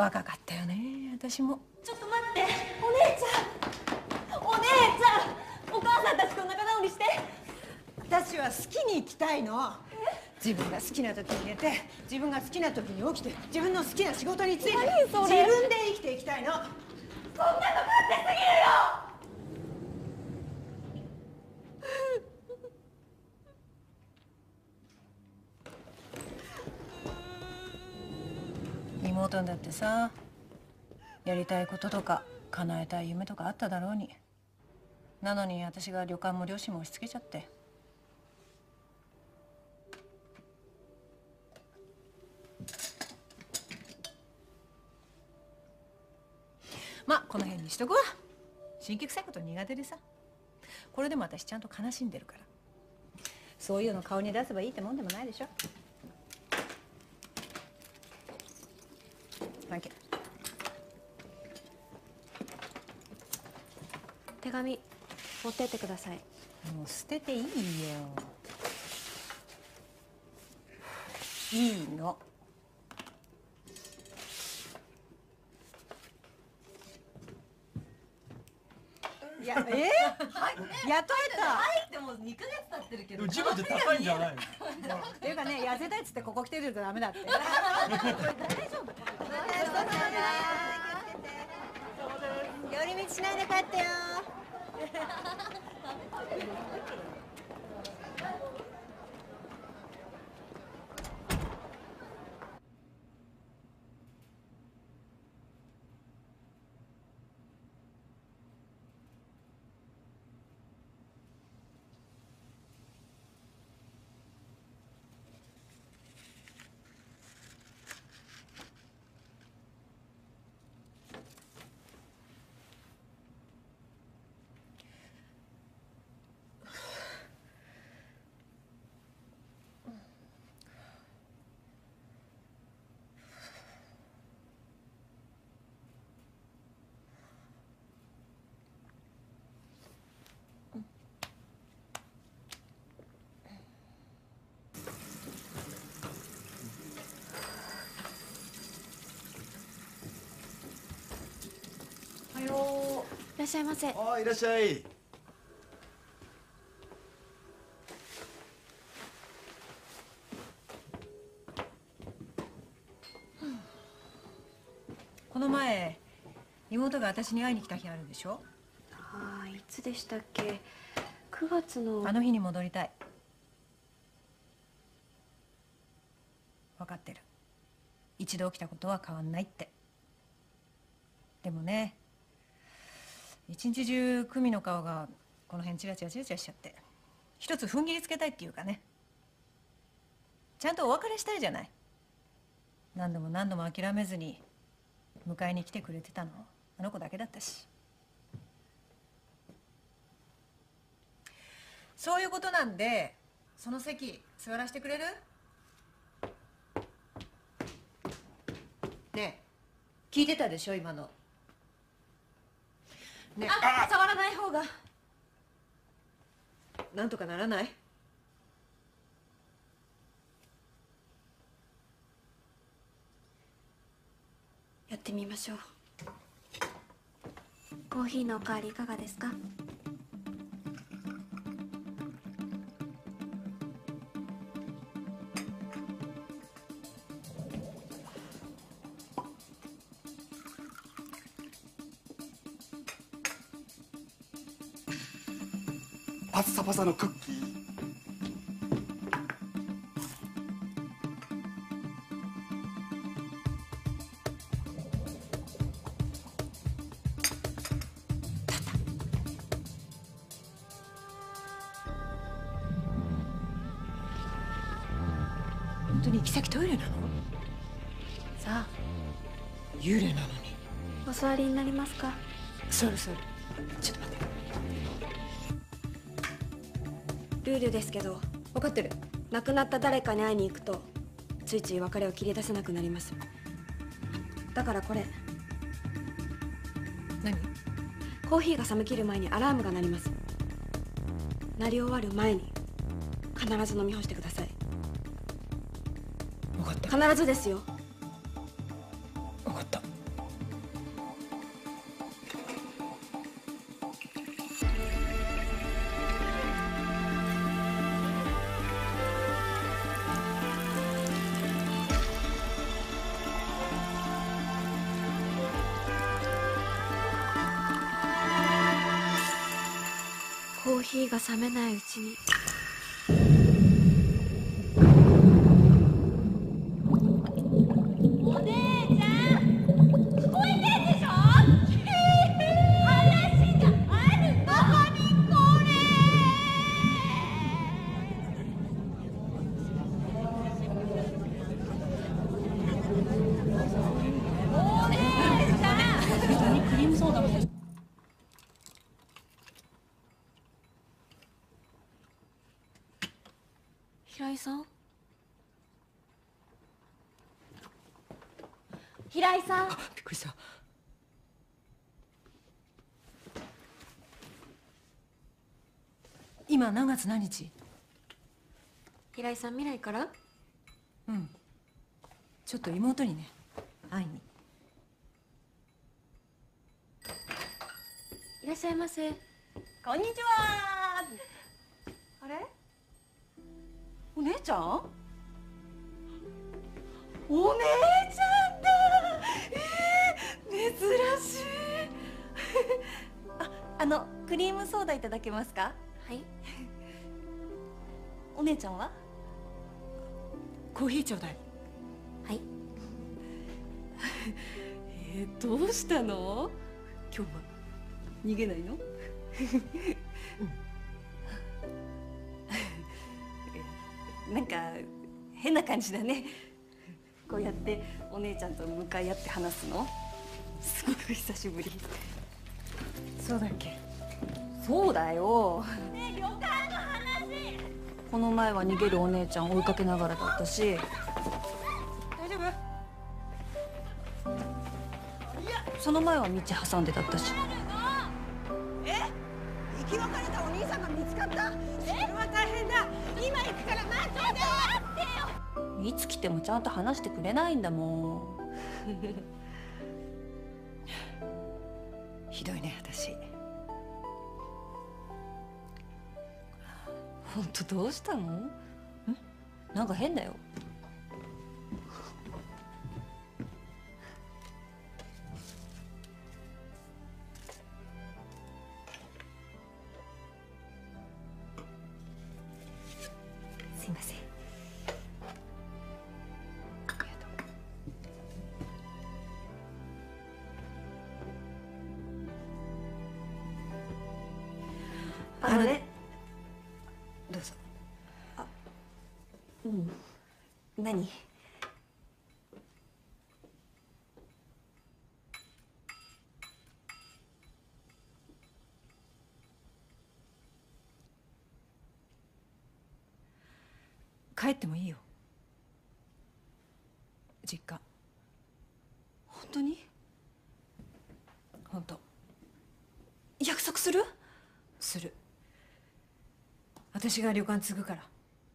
若かったよね、私も。 ちょっと待って、お姉ちゃん、お姉ちゃん、お母さんたちと仲直りして。 私は好きに生きたいの。自分が好きな時に寝て、自分が好きな時に起きて、自分の好きな仕事について自分で生きていきたいの。 そんなの勝手すぎるよ。 妹だってさ、やりたいこととか叶えたい夢とかあっただろうに。なのに私が旅館も両親も押し付けちゃって。まあこの辺にしとくわ。辛気臭いこと苦手でさ。これでも私ちゃんと悲しんでるから。そういうの顔に出せばいいってもんでもないでしょ。 手紙持ってってください。 もう捨てていいよ。いいの。いや、雇えた。 入ってもう2ヶ月経ってるけど。 自分で高いんじゃないの？ っていうかね、痩せたいっつってここ来てるとダメだって。 大丈夫？ 寄り道しないで帰ってよ。 らっしゃいませ。 ああ、いらっしゃい。 この前妹が私に会いに来た日あるでしょ。 ああ、いつでしたっけ。9月の。 あの日に戻りたい。分かってる。一度起きたことは変わんないって。でもね、一日中久美の顔がこの辺チラチラチラチラしちゃって、一つ踏ん切りつけたいっていうかね、ちゃんとお別れしたいじゃない。何度も何度も諦めずに迎えに来てくれてたのあの子だけだったし。そういうことなんで、その席座らせてくれる？ねえ、聞いてたでしょ今の。ねえ、 触らない方が。 なんとかならない？ やってみましょう。コーヒーのおかわりいかがですか？ パッサパサのクッキー。 本当に行き先トイレなの？ さあ、 幽霊なのに。 お座りになりますか？ 座る座る。ちょっと待って。 ルールですけど。 分かってる。 亡くなった誰かに会いに行くとついつい別れを切り出せなくなります。だからこれ。 何？ コーヒーが冷め切る前にアラームが鳴ります。鳴り終わる前に必ず飲み干してください。 分かった。 必ずですよ。 分かった。 コーヒーが冷めないうちに。 お姉ちゃん、聞こえてんでしょ？話があるの。何これ。お姉ちゃん。クリームソーダも。 平井さん。平井さん。 びっくりした。今何月何日？ 平井さん、未来から。 うん。ちょっと妹にね、会いに。 いらっしゃいませ。 こんにちは。あれ？お姉ちゃん？お姉ちゃんだ。珍しい。クリームソーダいただけますか？ はい。 お姉ちゃんは？ コーヒーちょうだい。 はい。 どうしたの？今日は逃げないの？なんか変な感じだね。こうやってお姉ちゃんと向かい合って話すのすごく久しぶり。 そうだっけ？ そうだよ。 ねえ、旅館の話。 この前は逃げるお姉ちゃん追いかけながらだったし。 大丈夫？ その前は道挟んでだったし。 生き別れたお兄さんが見つかった。それは大変だ。今行くから待ってて。待ってよ。 いつ来てもちゃんと話してくれないんだもん。 ひどいね私。 本当どうしたの？なんか変だよ。すいません。あのね、どうぞ。うん。何？ 帰ってもいいよ。実家。 本当に？ 本当。 約束する？ する。私が旅館継ぐから。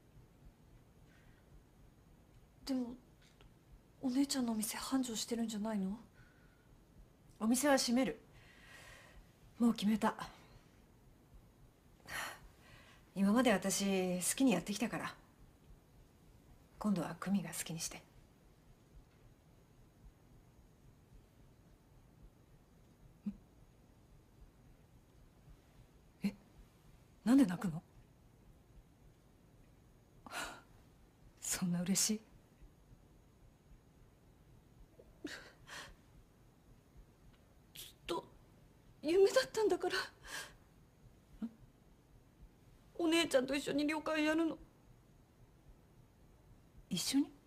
でもお姉ちゃんのお店繁盛してるんじゃないの？ お店は閉める。もう決めた。今まで私好きにやってきたから、今度は久美が好きにして。え、なんで泣くの？そんな嬉しい？ ずっと夢だったんだから。お姉ちゃんと一緒に旅館やるの。 一緒に？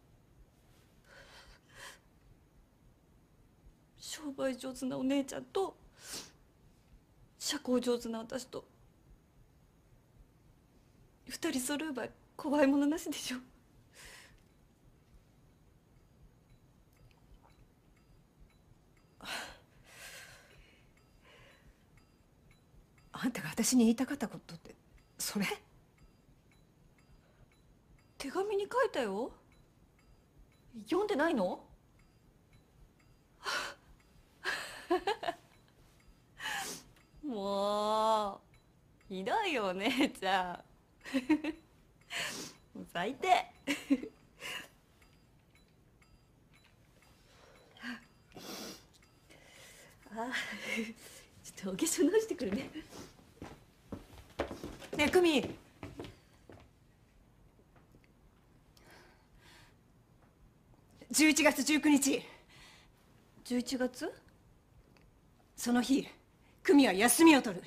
商売上手なお姉ちゃんと社交上手な私と2人揃えば怖いものなしでしょ。 あんたが私に言いたかったことってそれ？ 手紙に書いたよ。読んでないの？もうひどいよお姉ちゃん。最低。あ、ちょっとお化粧直してくるね。 ねえ久美。11月19日。 11月？ その日久美は休みを取る。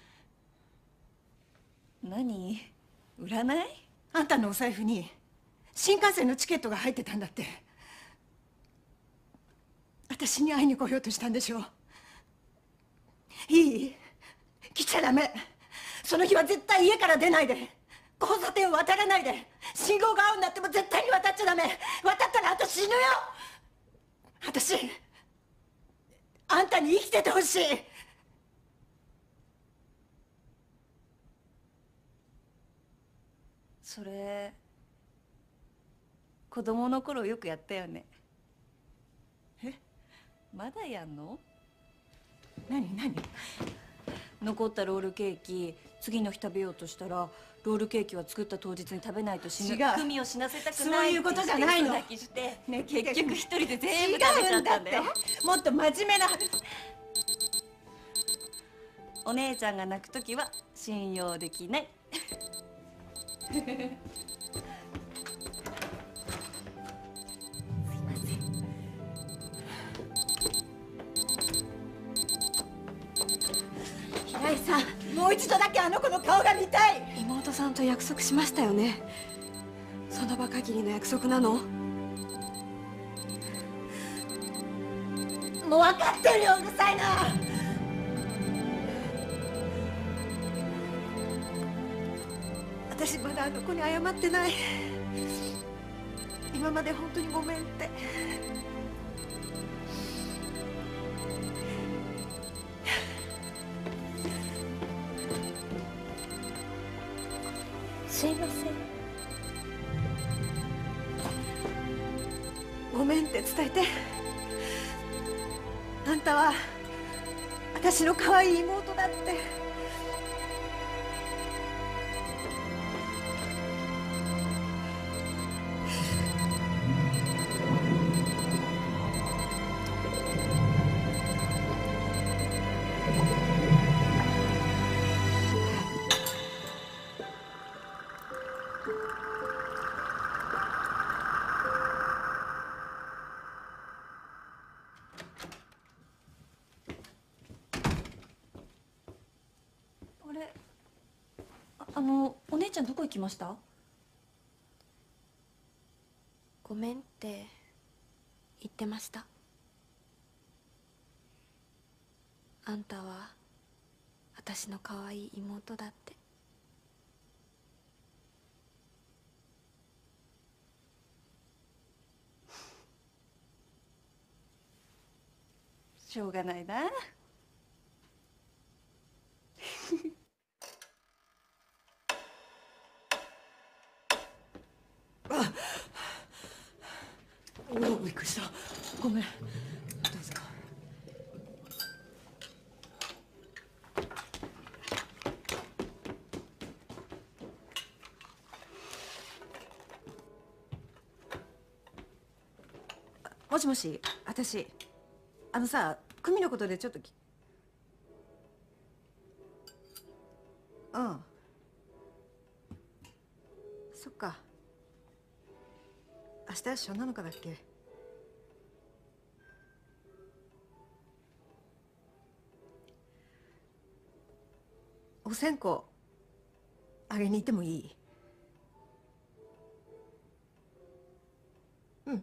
何？占い？ あんたのお財布に新幹線のチケットが入ってたんだって。私に会いに来ようとしたんでしょ。いい？来ちゃダメ。その日は絶対家から出ないで、交差点を渡らないで、信号が青になっても絶対に渡っちゃダメ。渡ったらあんた死ぬよ。私あんたに生きててほしい。 それ子供の頃よくやったよね。 え？ まだやんの？ 何？ 残ったロールケーキ次の日食べようとしたら、ロールケーキは作った当日に食べないと死ぬ。 違う。 久美を死なせたくないってそういうことじゃないの。 泣きして、 ね、 結局一人で全部食べちゃったんだよ。 もっと真面目な。 お姉ちゃんが泣くときは信用できない。 平井さん、もう一度だけあの子の顔が見たい。 妹さんと約束しましたよね。その場限りの約束なの？ もう分かってるよ、うるさいな。私まだあの子に謝ってない。今まで本当にごめんって。 すいません。 ごめんって伝えて。あんたは私の可愛い妹だって。 ちゃんどこ行きました？ごめんって言ってました。あんたは私の可愛い妹だって。 しょうがないな。 おお、びっくりした。ごめん。どうぞ。もしもし、私さ、久美のことでちょっとうん。そっか。明日は初7日だっけ？お線香あげに行ってもいい？うん。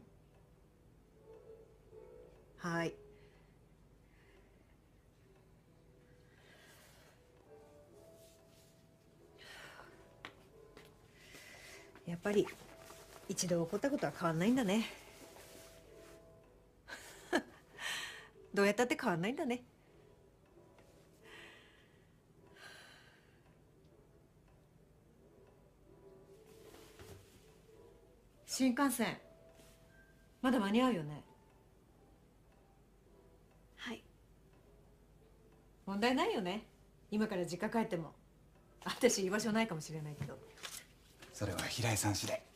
はい。やっぱり一度起こったことは変わんないんだね。どうやったって変わんないんだね。新幹線まだ間に合うよね？ はい。 問題ないよね。今から実家帰っても私居場所ないかもしれないけど。 それは平井さん次第。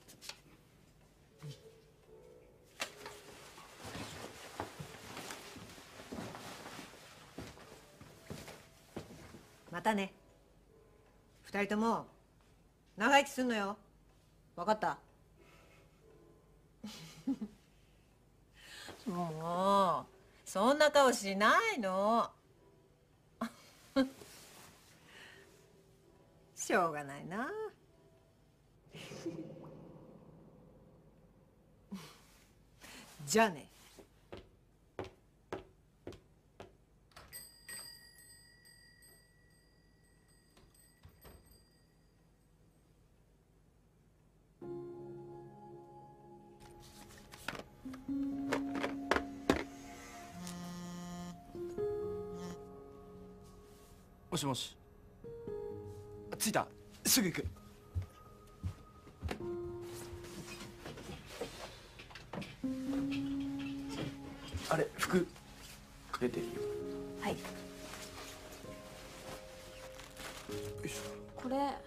またね。二人とも長生きすんのよ。分かった？もうそんな顔しないの。しょうがないな。じゃあね。 もしもし。着いた。すぐ行く。あれ、服かけてるよ。 はい。 よいしょ。 これはい。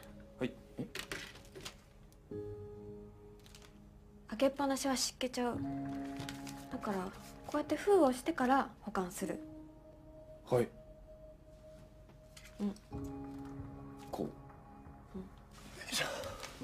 開けっぱなしは湿気ちゃう。だからこうやって封をしてから保管する。 はい。 うん。 こう。 うん。 よいしょ。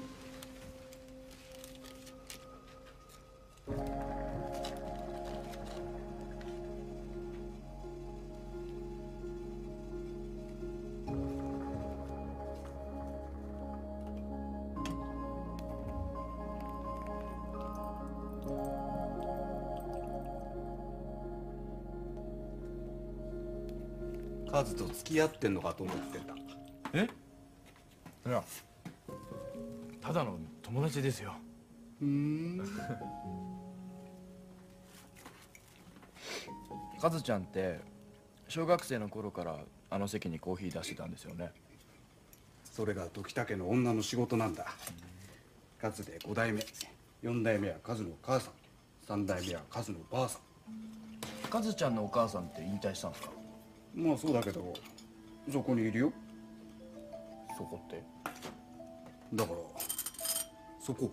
カズと付き合ってんのかと思ってた。 え？いや、ただの友達ですよ。カズちゃんって小学生の頃からあの席にコーヒー出してたんですよね。 それが時田家の女の仕事なんだ。カズで5代目、4代目はカズの母さん、3代目はカズのばあさん。 カズちゃんのお母さんって引退したんですか？ まあそうだけど、そこにいるよ。 そこって？ だからそこ。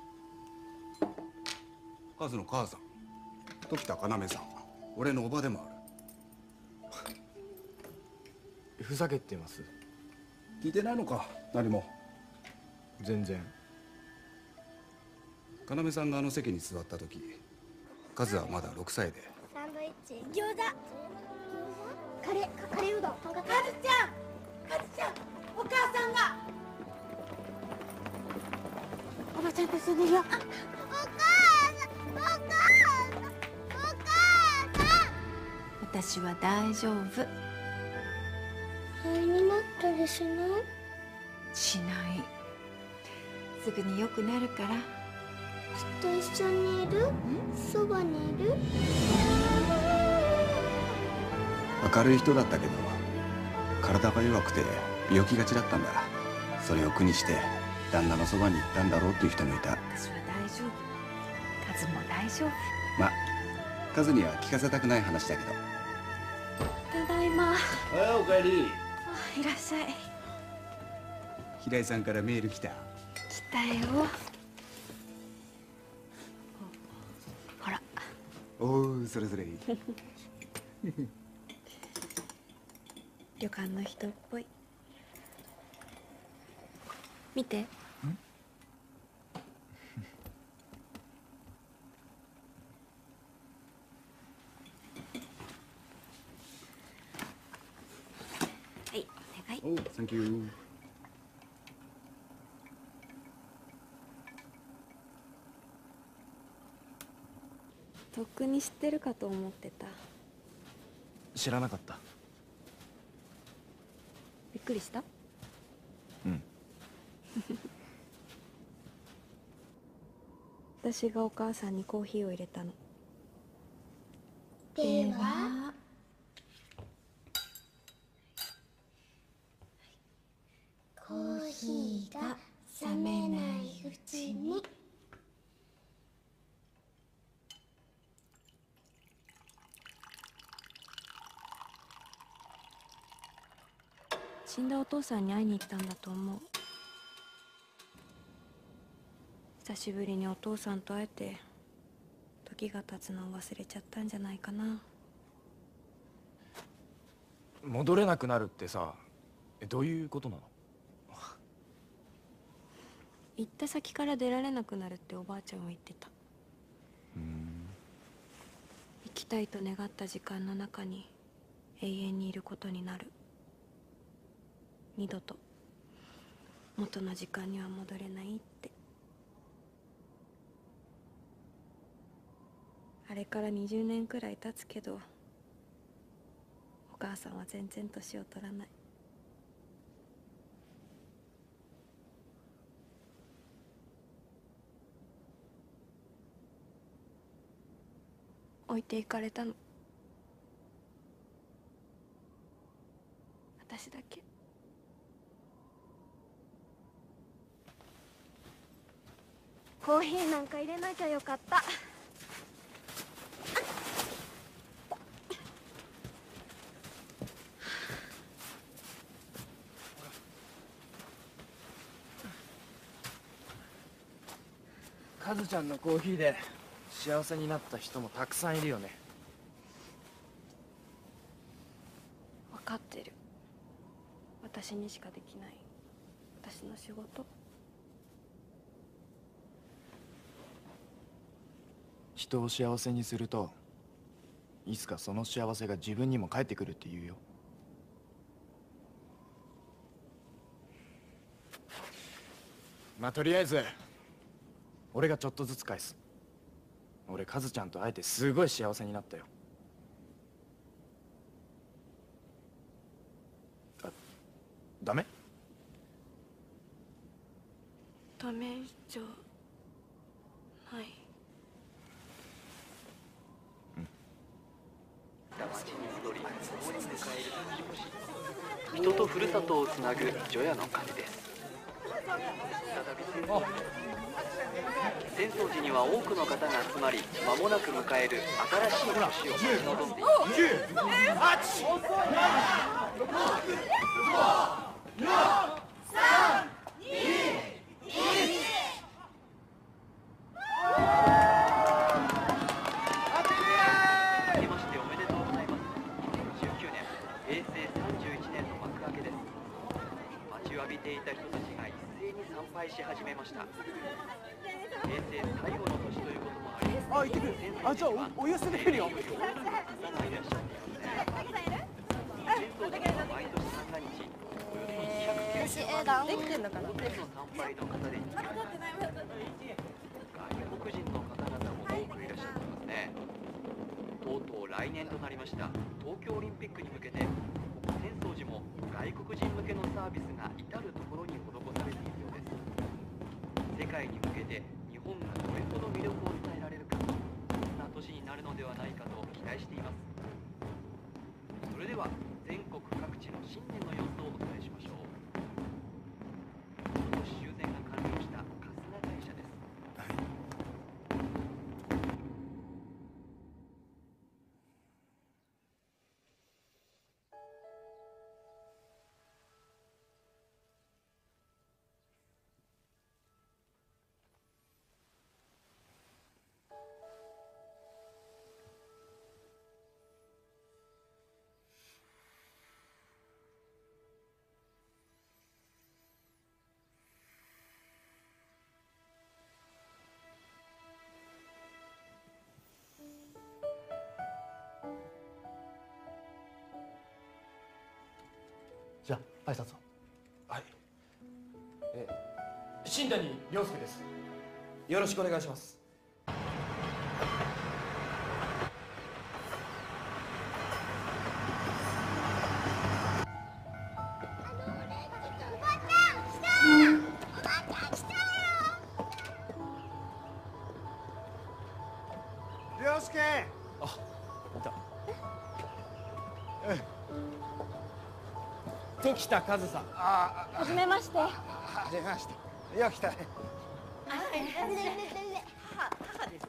カズの母さん、時田要さん、俺のおばでもある。 ふざけてます？ 聞いてないのか、何も。 全然。 要さんがあの席に座った時、カズはまだ6歳で。 サンドイッチ、餃子、カレーうどん、とんかつ。 カズちゃん、お母さんが。 おばちゃんと住んでるよ。 私は大丈夫。 肺になったりしない？ しない。すぐに良くなるから。 ずっと一緒にいる？そばにいる？ 明るい人だったけど体が弱くて病気がちだったんだ。それを苦にして旦那のそばに行ったんだろうっていう人もいた。 私は大丈夫。カズも大丈夫。 まあカズには聞かせたくない話だけど。 ただいま。 おかえり。 いらっしゃい。 平井さんからメール来た。 来たよ。ほら。 おお、それぞれ。 旅館の人っぽい。見て。はい、お願い。 お、サンキュー。 とっくに知ってるかと思ってた。 知らなかった。 びっくりした？ うん。 私がお母さんにコーヒーを入れたの。 ではコーヒーが冷めないうちに。 死んだお父さんに会いに行ったんだと思う。久しぶりにお父さんと会えて時が経つのを忘れちゃったんじゃないかな。 戻れなくなるってさ、どういうことなの？ 行った先から出られなくなるっておばあちゃんは言ってた。生きたいと願った時間の中に永遠にいることになる。二度と元の時間には戻れないって。あれから20年くらい経つけどお母さんは全然年を取らない。置いていかれたの。私だけ。 コーヒーなんか入れなきゃよかった。 カズちゃんのコーヒーで幸せになった人もたくさんいるよね。 分かってる。私にしかできない私の仕事。 人を幸せにするといつかその幸せが自分にも返ってくるって言うよ。まあとりあえず俺がちょっとずつ返す。俺カズちゃんと会えてすごい幸せになったよ。ダメ？ ダメじゃない。 人とふるさとをつなぐ除夜の鐘です。浅草寺には多くの方が集まり、間もなく迎える新しい年を待ち望んでいます。し始めました。平成最後の年ということもあり、 行ってくる。じゃあお寄せできるよ。 浅草寺には毎年三が日、およそ290 私枝できてんのかな。 大勢の参拝の方でにぎわい外国人の方々も多くいらっしゃってますね。とうとう来年となりました東京オリンピックに向けて浅草寺も外国人向けのサービスが至る所に施されているようです。世界に向けて日本がどれほど魅力を伝えられるか、そんな年になるのではないかと期待しています。それでは全国各地の新年の様子をお伝えしましょう。今年修繕が完了した春日大社です。 じゃあ挨拶を。はい。新谷亮介です。よろしくお願いします。 涼介。 あ、いた。時田和さん。 あはじめまして。 はじめまして。よう来たね。 母です。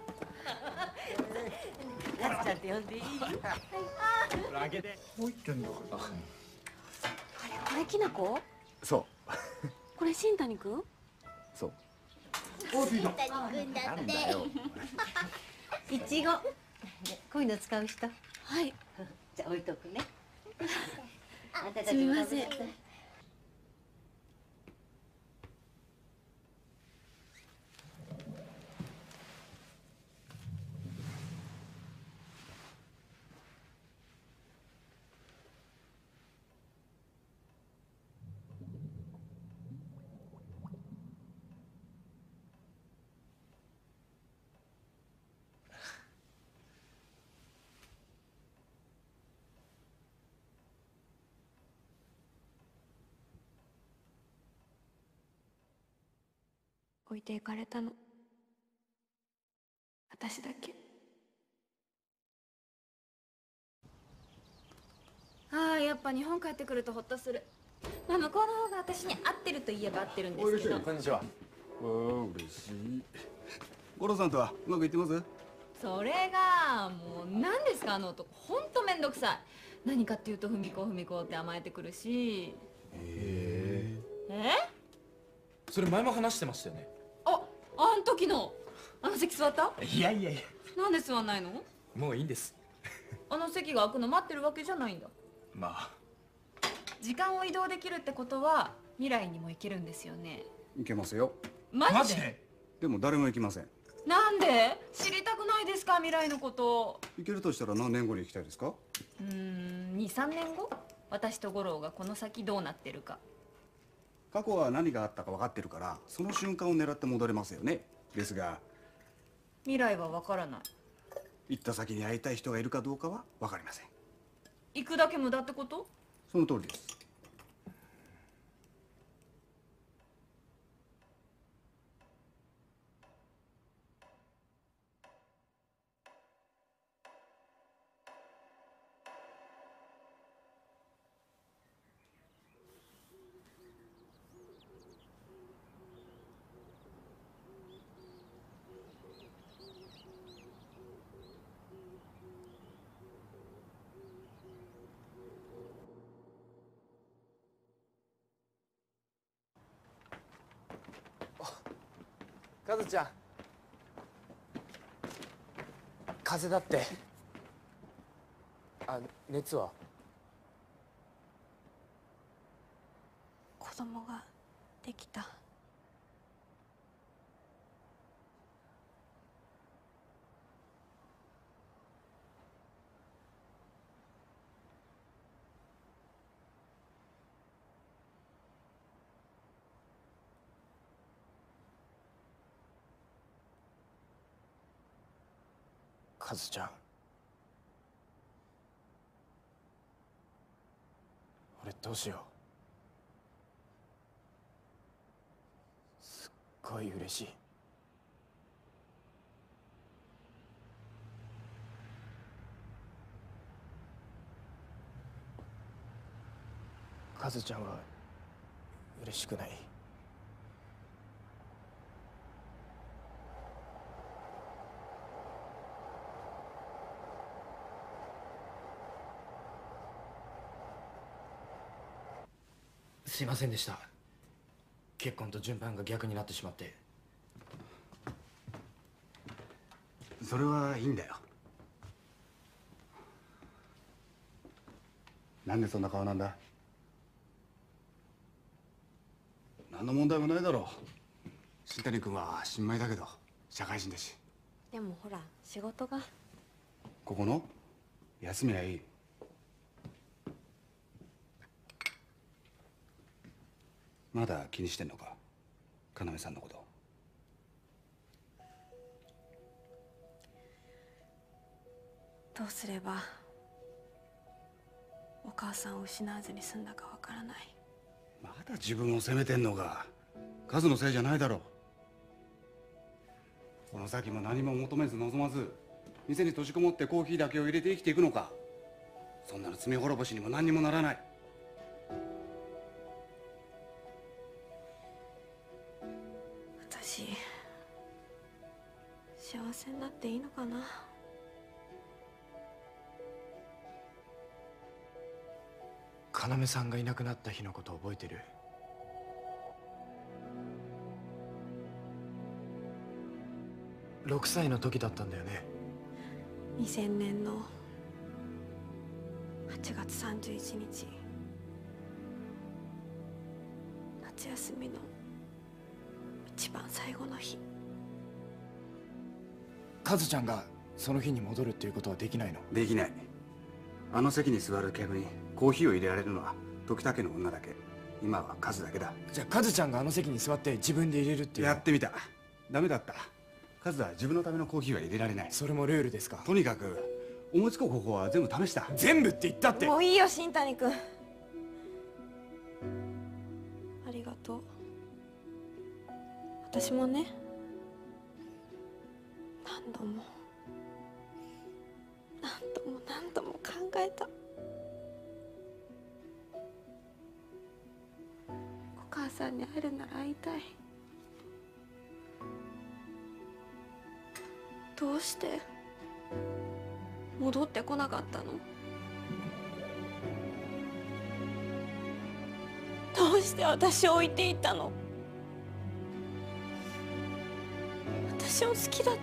なつちゃんって呼んでいい？ 開けて。 もう一軒だから。 これきなこ？ そうこれ新谷くん？ そう。 新谷くんだって。 いちご。こういうの使う人？ はい。 じゃあ置いとくね。 すみません。置いていかれたの私だけ。 ああ、やっぱ日本帰ってくるとホッとする。まあ向こうの方が私に合ってるといえば合ってるんですけど。 こんにちは。嬉しい。五郎さんとはうまくいってます？ それがもう何ですかあの男、ほんとめんどくさい。何かっていうと文子って甘えてくるし。 それ前も話してましたよね。 あん時のあの席座った？ いやいやいや。 なんで座んないの？ もういいんです。 あの席が空くの待ってるわけじゃないんだ。 まあ。 時間を移動できるってことは未来にも行けるんですよね。 行けますよ。 マジで？ でも誰も行きません。 なんで？知りたくないですか未来のこと。 行けるとしたら何年後に行きたいですか 2、3年後、私と五郎がこの先どうなってるか。 過去は何があったか分かってるからその瞬間を狙って戻れますよね。ですが未来は分からない。 行った先に会いたい人がいるかどうかは分かりません。 行くだけ無駄ってこと？ その通りです。 カズちゃん、風邪だって。熱は？ 子供ができた。 カズちゃん、俺どうしよう。すっごい嬉しい。カズちゃんは嬉しくない？すいませんでした。結婚と順番が逆になってしまって。 それはいいんだよ。なんでそんな顔なんだ？何の問題もないだろう。新谷君は新米だけど社会人だし。 でもほら仕事が。 ここの休みはいい。まだ気にしてんのか、要さんのこと。 どうすればお母さんを失わずに済んだかわからない。 まだ自分を責めてんのか。カズのせいじゃないだろう。この先も何も求めず望まず店に閉じこもってコーヒーだけを入れて生きていくのか。そんなの罪滅ぼしにも何にもならない。 私幸せになっていいのかな。 要さんがいなくなった日のこと覚えてる？6歳の時だったんだよね。 2000年の8月31日、夏休みの一番最後の日。 カズちゃんがその日に戻るっていうことはできないの？ できない。あの席に座る客にコーヒーを入れられるのは時田家の女だけ。今はカズだけだ。 じゃあカズちゃんがあの席に座って自分で入れるっていう。 やってみた。ダメだった。カズは自分のためのコーヒーは入れられない。 それもルールですか？ とにかく思いつく方法は全部試した。 全部って言ったって。 もういいよ新谷君。ありがとう。私もね、何度も何度も考えた。お母さんに会えるなら会いたい。どうして戻ってこなかったの？どうして私を置いていったの？私を好きだった。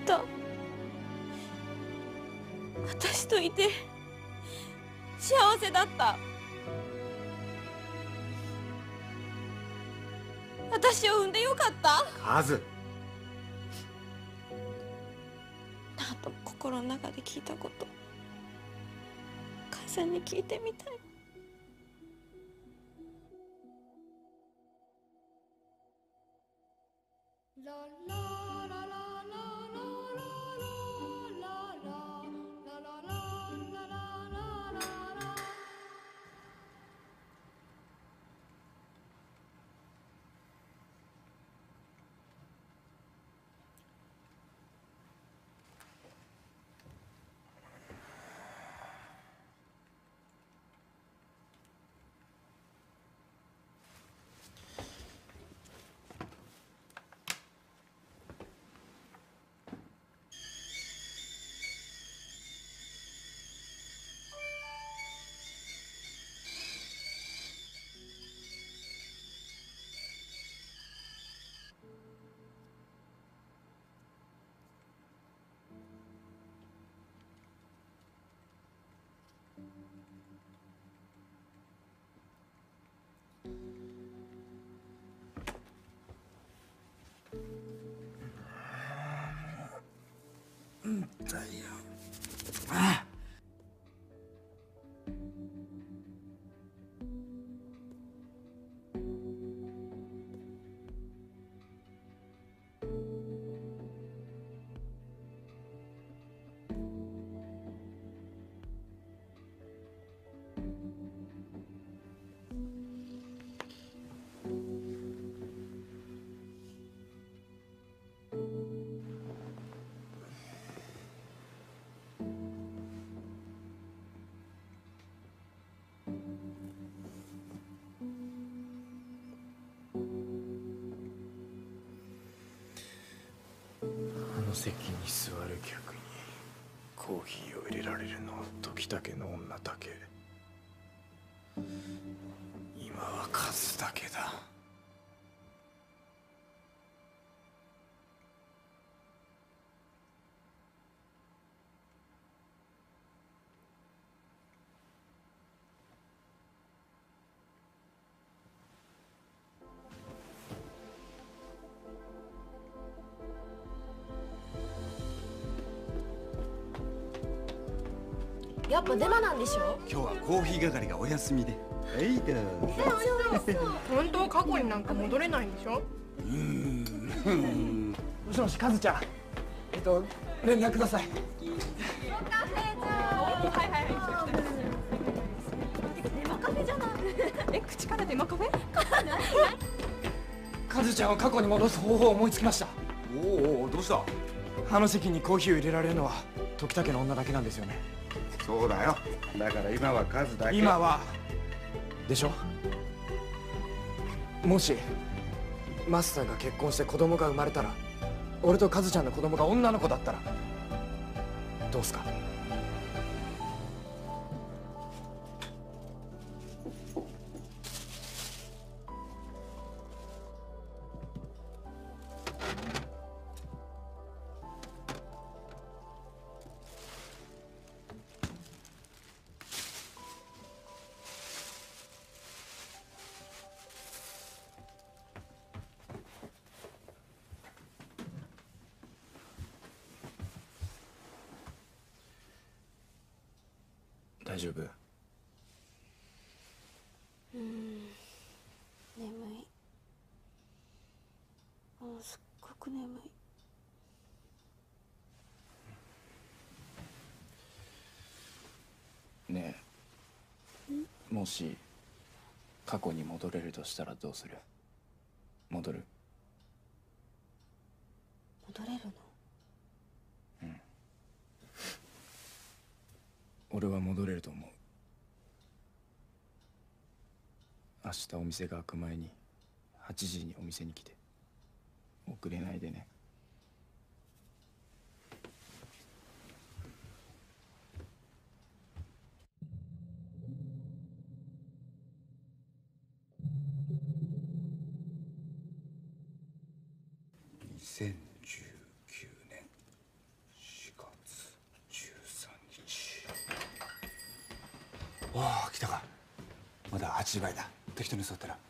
私といて幸せだった。私を産んでよかった。 カズ。 何度も心の中で聞いたこと、お母さんに聞いてみたい。 だよ。 席に座る客にコーヒーを入れられるのは時竹の女だけ。今は数だけだ。 やっぱデマなんでしょ。 今日はコーヒー係がお休みで。はいどうぞ。 本当過去になんか戻れないんでしょ。 もしもしカズちゃん、連絡ください。 はいはいはい。デマカフェじゃない。え、口からデマカフェ？ カズちゃんを過去に戻す方法を思いつきました。 おお、どうした？ あの席にコーヒーを入れられるのは時竹の女だけなんですよね。 そうだよ。だから今は数だけ。 今はでしょ。もしマスターが結婚して子供が生まれたら、俺とカズちゃんの子供が女の子だったらどうすか？大丈夫？ 眠い。もうすっごく眠い。 ねえ、もし過去に戻れるとしたらどうする？戻る？ 戻れるの？ 俺は戻れると思う。明日お店が開く前に8時にお店に来て。遅れないでね。 2019年4月13日。おお、来たか。まだ8時前だ。適当に座ったら。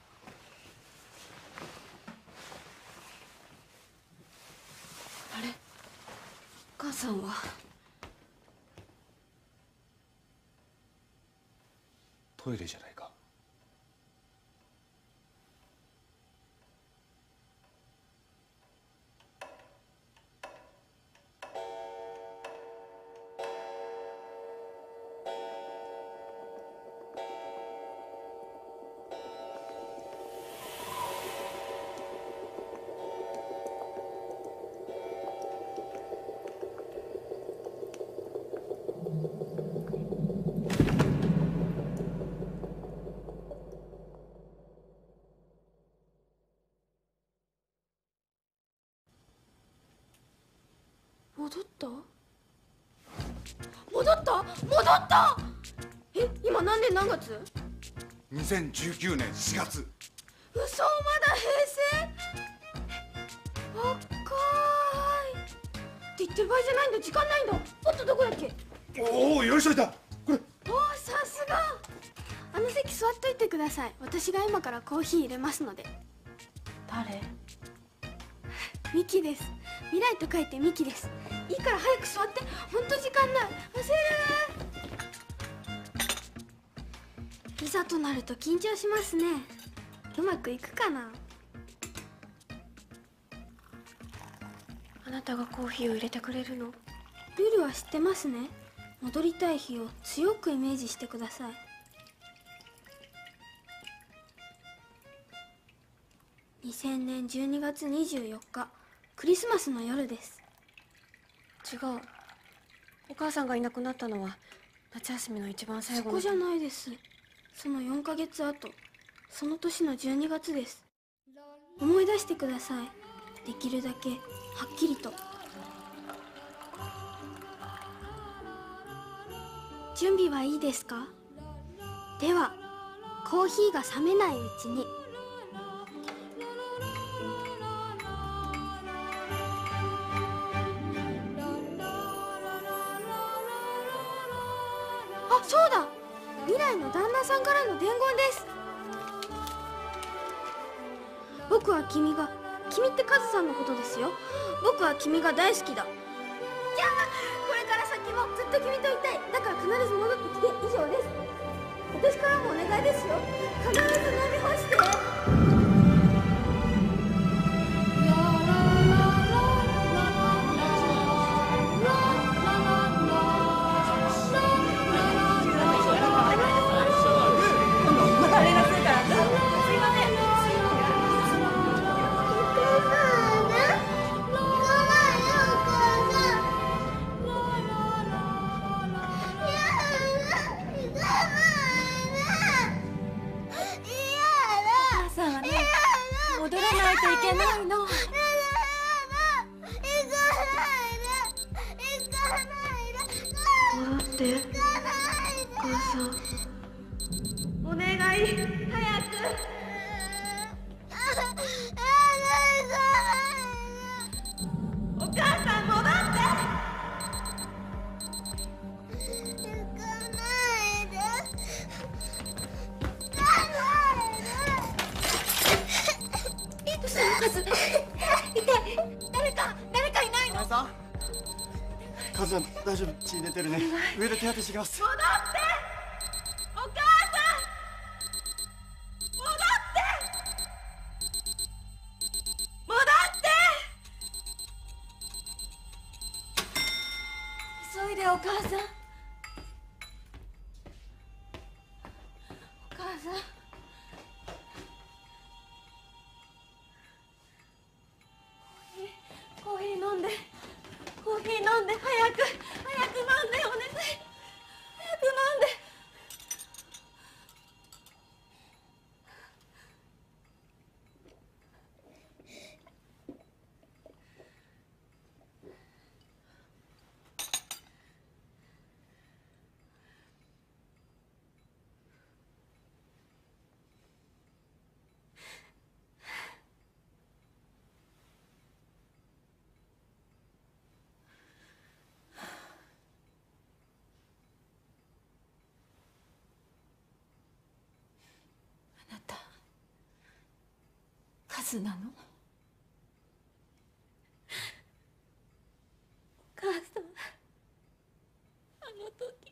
あれ、お母さんは？ トイレじゃないか。 戻った戻った戻った。え、今何年何月 ？2019年4月。 嘘、まだ平成。若いって言ってる場合じゃないんだ。時間ないんだ。もっとどこだっけ？ おお、よいしょいた。これ。 おお、さすが。あの席座っといてください。私が今からコーヒー入れますので。 誰？ ミキです。未来と書いてミキです。いいから早く座って。ほんと時間ない。焦る。いざとなると緊張しますね。うまくいくかな。あなたがコーヒーを入れてくれるの？ルールは知ってますね。戻りたい日を強くイメージしてください。2000年12月24日、クリスマスの夜です。違う。お母さんがいなくなったのは夏休みの一番最後の。そこじゃないです。その4ヶ月後、その年の12月です。思い出してください。できるだけはっきりと。 準備はいいですか？ではコーヒーが冷めないうちに。あ、そうだ、未来の旦那さんからの伝言です。僕は君ってカズさんのことですよ。僕は君が大好きだ。じゃあこれから先もずっと君といたい。だから必ず戻ってきて。以上です。私からもお願いですよ。必ず飲み干して。 戻らないといけないの。戻ってお母さん、お願い早く。お母さん戻って。誰かいないの？ さん、カズは大丈夫？血出てるね。上で手当てしてきます。 戻ってお母さん、戻って急いでお母さん。お母さん、コーヒー飲んで、コーヒー飲んで、早く飲んで、お願い、早く飲んで。あなた、カズなの？お母さん、あの時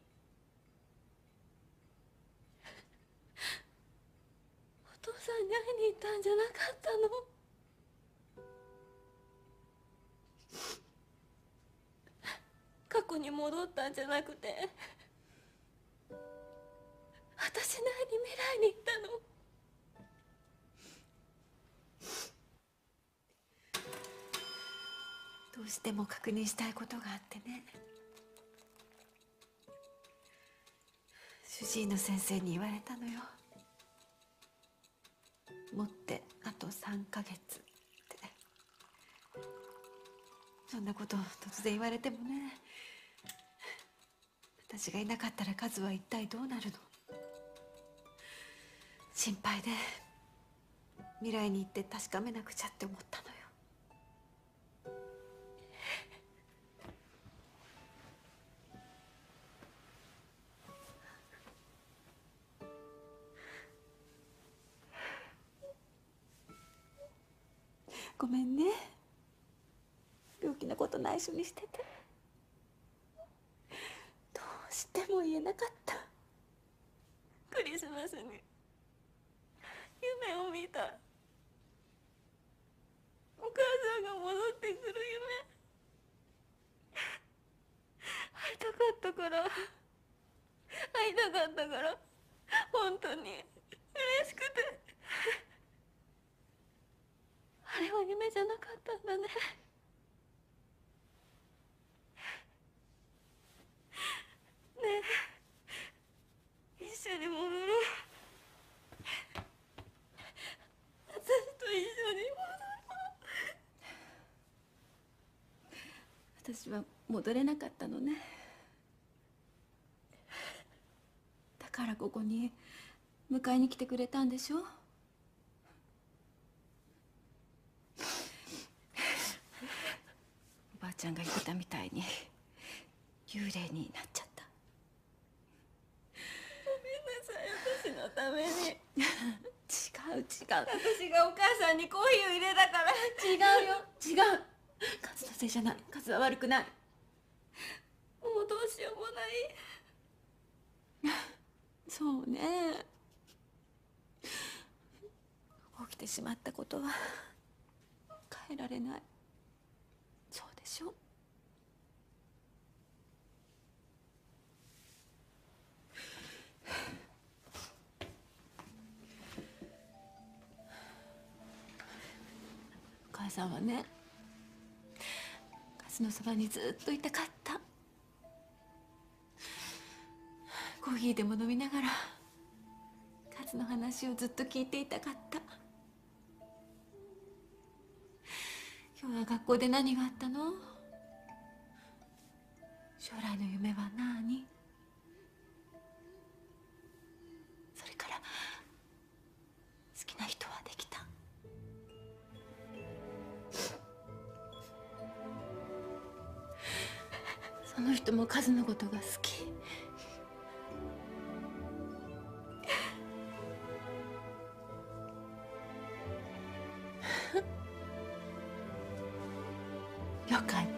お父さんに会いに行ったんじゃなかったの？過去に戻ったんじゃなくて、私の会いに未来に行ったの？どうしても確認したいことがあってね。主治医の先生に言われたのよ。持ってあと3ヶ月って。そんなこと突然言われてもね。私がいなかったらカズは一体どうなるの？心配で未来に行って確かめなくちゃって思ったのよ。ごめんね、病気のこと内緒にしてて。どうしても言えなかった。クリスマスに夢を見た。お母さんが戻ってくる夢。会いたかったから、会いたかったから、本当に嬉しくて。あれは夢じゃなかったんだね。ねえ、一緒に戻ろう。私と一緒に戻ろう。私は戻れなかったのね。 からここに迎えに来てくれたんでしょ。おばあちゃんが言ってたみたいに幽霊になっちゃった。ごめんなさい、私のために。違う違う、私がお母さんにコーヒーを入れたから。違うよ、違う。カズのせいじゃない。カズは悪くない。もうどうしようもない。そうね、起きてしまったことは変えられない。そうでしょ。お母さんはね、カズのそばにずっといたかった。コーヒーでも飲みながらカズの話をずっと聞いていたかった。今日は学校で何があったの？将来の夢は何？それから好きな人はできた？その人もカズのことが好き。よかった。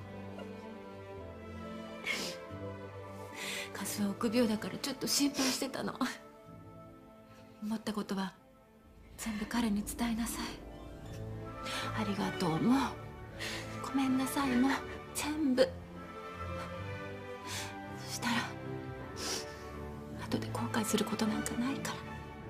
カズは臆病だからちょっと心配してたの。思ったことは全部彼に伝えなさい。ありがとうもごめんなさいも全部。そしたら後で後悔することなんかないから。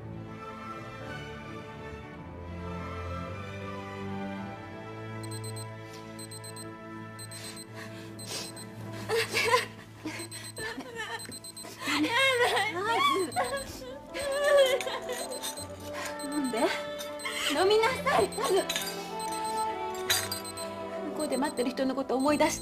飲んで。飲みなさい、カズ。向こうで待ってる人のこと思い出して。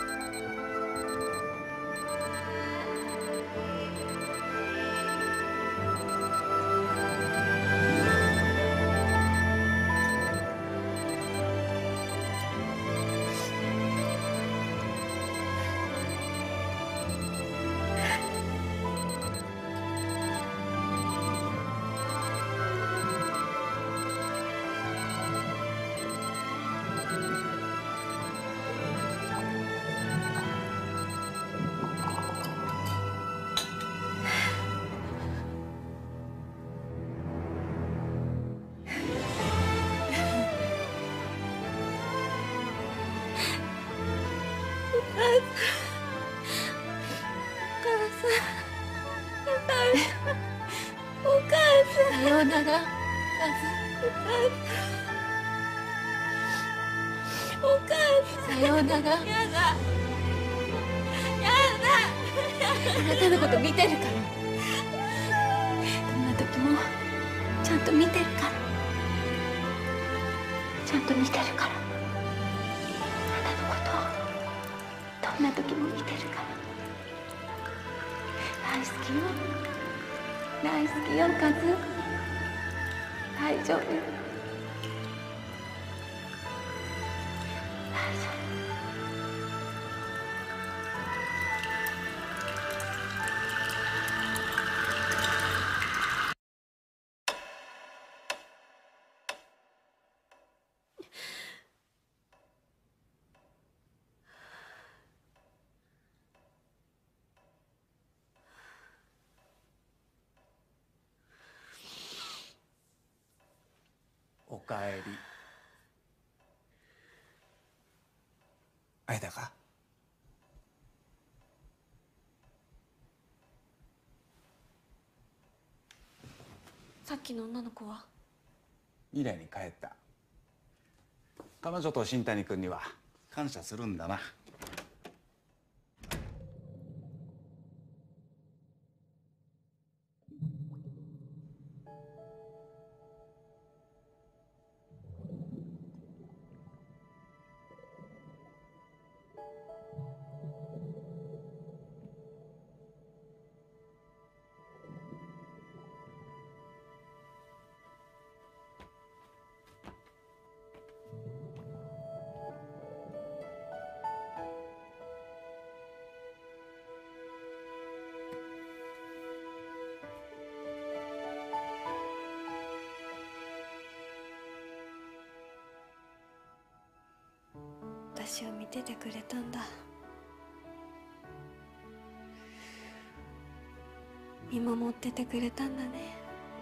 さようなら、カズ。お母さん。さようなら。やだ。やだ。あなたのこと見てるから。どんな時もちゃんと見てるから。ちゃんと見てるから。あなたのことをどんな時も見てるから。大好きよ。大好きよ、カズ。大丈夫。大丈夫。 おかえり。会えたか？ さっきの女の子は？ 未来に帰った。彼女と新谷君には感謝するんだな。 ててくれたんだ。見守っててくれたんだね。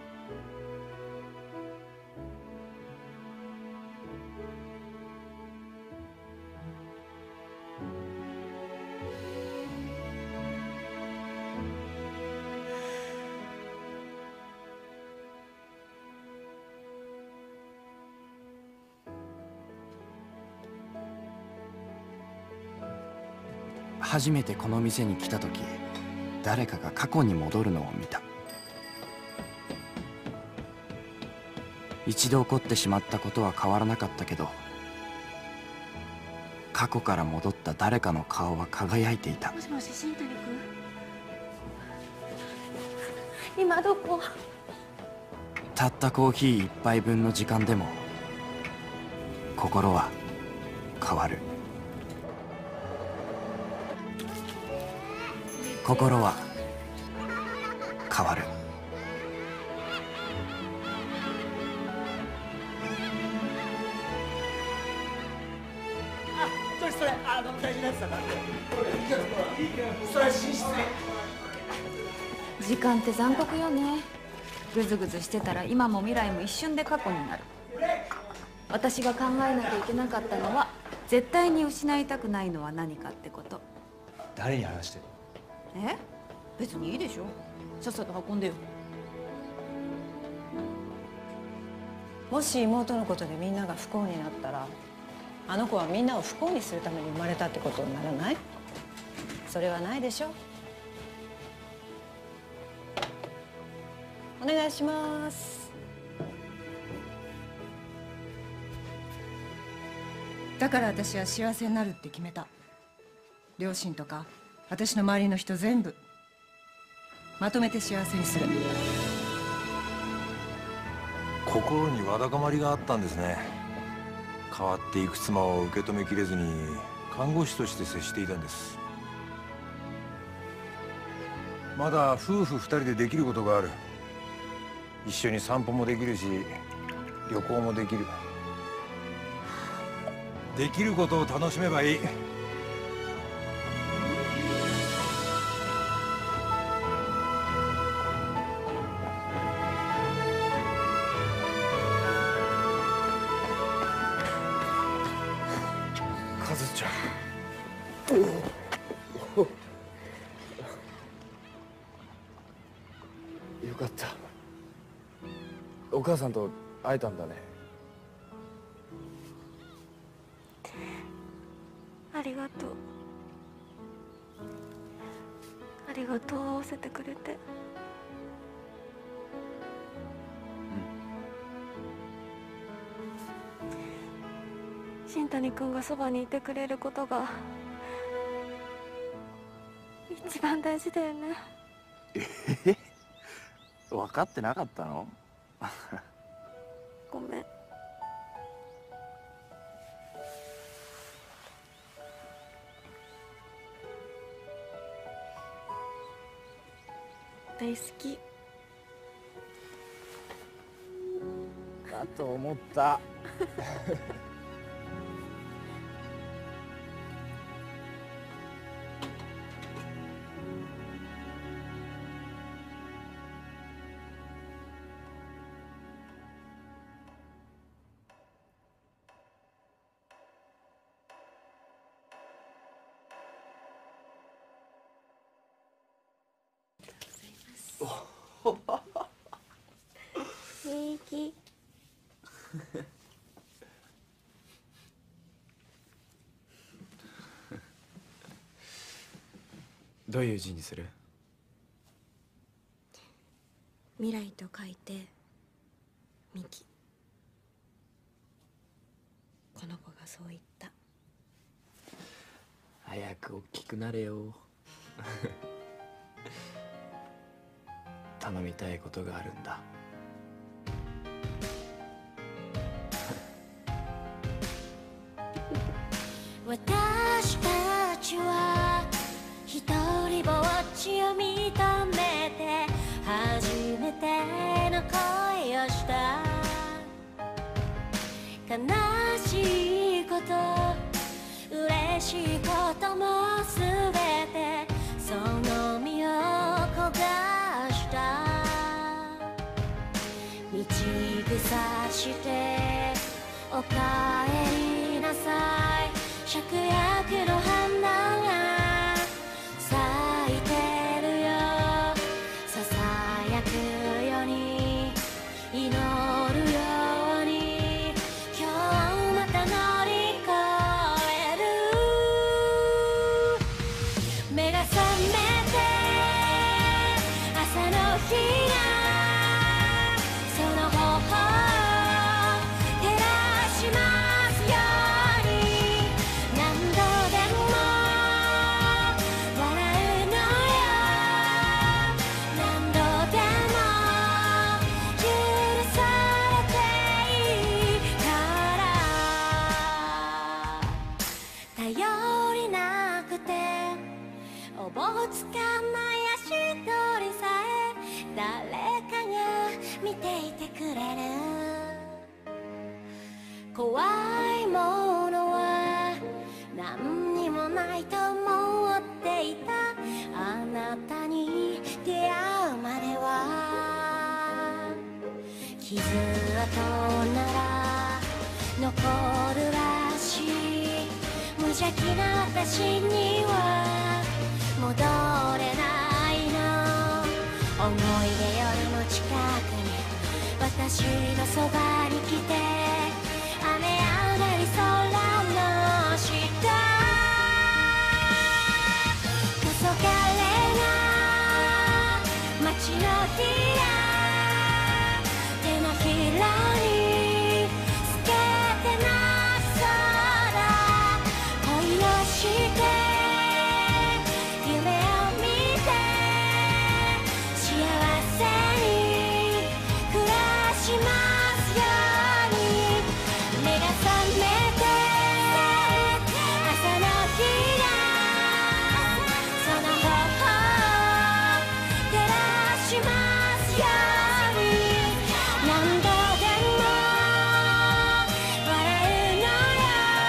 初めてこの店に来た時、誰かが過去に戻るのを見た。一度起こってしまったことは変わらなかったけど、過去から戻った誰かの顔は輝いていた。 もしもし、新谷君、今どこ？ たったコーヒー一杯分の時間でも心は変わる。心は変わる。 それ大事なやつだからそれ寝室で。 時間って残酷よね。ぐずぐずしてたら今も未来も一瞬で過去になる。私が考えなきゃいけなかったのは、絶対に失いたくないのは何かってこと。 誰に話してる？ え？別にいいでしょ。さっさと運んでよ。 もし妹のことでみんなが不幸になったら、あの子はみんなを不幸にするために生まれたってことにならない？それはないでしょ。お願いします。だから私は幸せになるって決めた。両親とか私の周りの人全部まとめて幸せにする。 心にわだかまりがあったんですね。変わっていく妻を受け止めきれずに看護師として接していたんです。まだ夫婦2人でできることがある。一緒に散歩もできるし旅行もできる。できることを楽しめばいい。 カズちゃん。よかった。お母さんと会えたんだね。 ありがとう。ありがとう、会わせてくれて。新谷君がそばにいてくれることが一番大事だよね。 分かってなかったの？ ごめん。大好きだと思った。 右。 どういう字にする？ 未来と書いてミキ。この子がそう言った。 早く大きくなれよ。頼みたいことがあるんだ。 私たちは一人ぼっちを認めて初めての恋をした。悲しいこと嬉ししいこともすべてその身を焦がした道草しておかえりなさい芍薬の花が咲いてるよささやくように祈るように今日また乗り越える目が覚めて朝の日がその頬を照らしますように何度でも笑うのよ何度でも許されていいから頼りなくておぼつかない足取りさえ誰かが見ていてくれる怖いものは何にもないと思っていたあなたに出会うまでは傷跡なら残るらしい無邪気な私には戻れないの思い出よりも近くに私のそばに来て雨上がり空の下黄昏が街のひら手のひらに透けてなそうだ恋をして夢を見て幸せに暮らしますように目が覚めて朝の日がその頬を照らしますように何度でも笑うのよ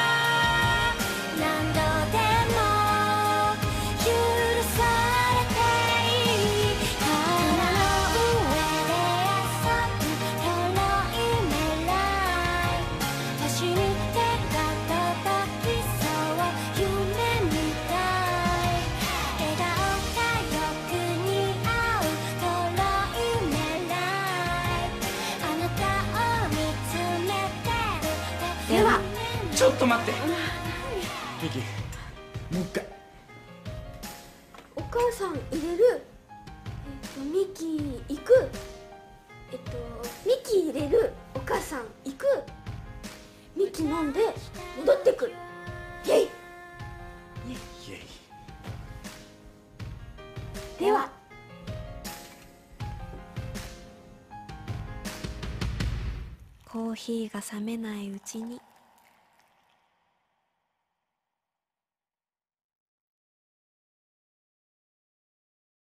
何度でも許されていい花の上で遊ぶ黒いメライ星に手が届きそう夢みたい笑顔がよく似合う黒いメライあなたを見つめてるではちょっと待ってミキもう一回お母さん入れるミキ行くミキ入れるお母さん行くミキ飲んで戻ってくるイェイイエイではコーヒーが冷めないうちに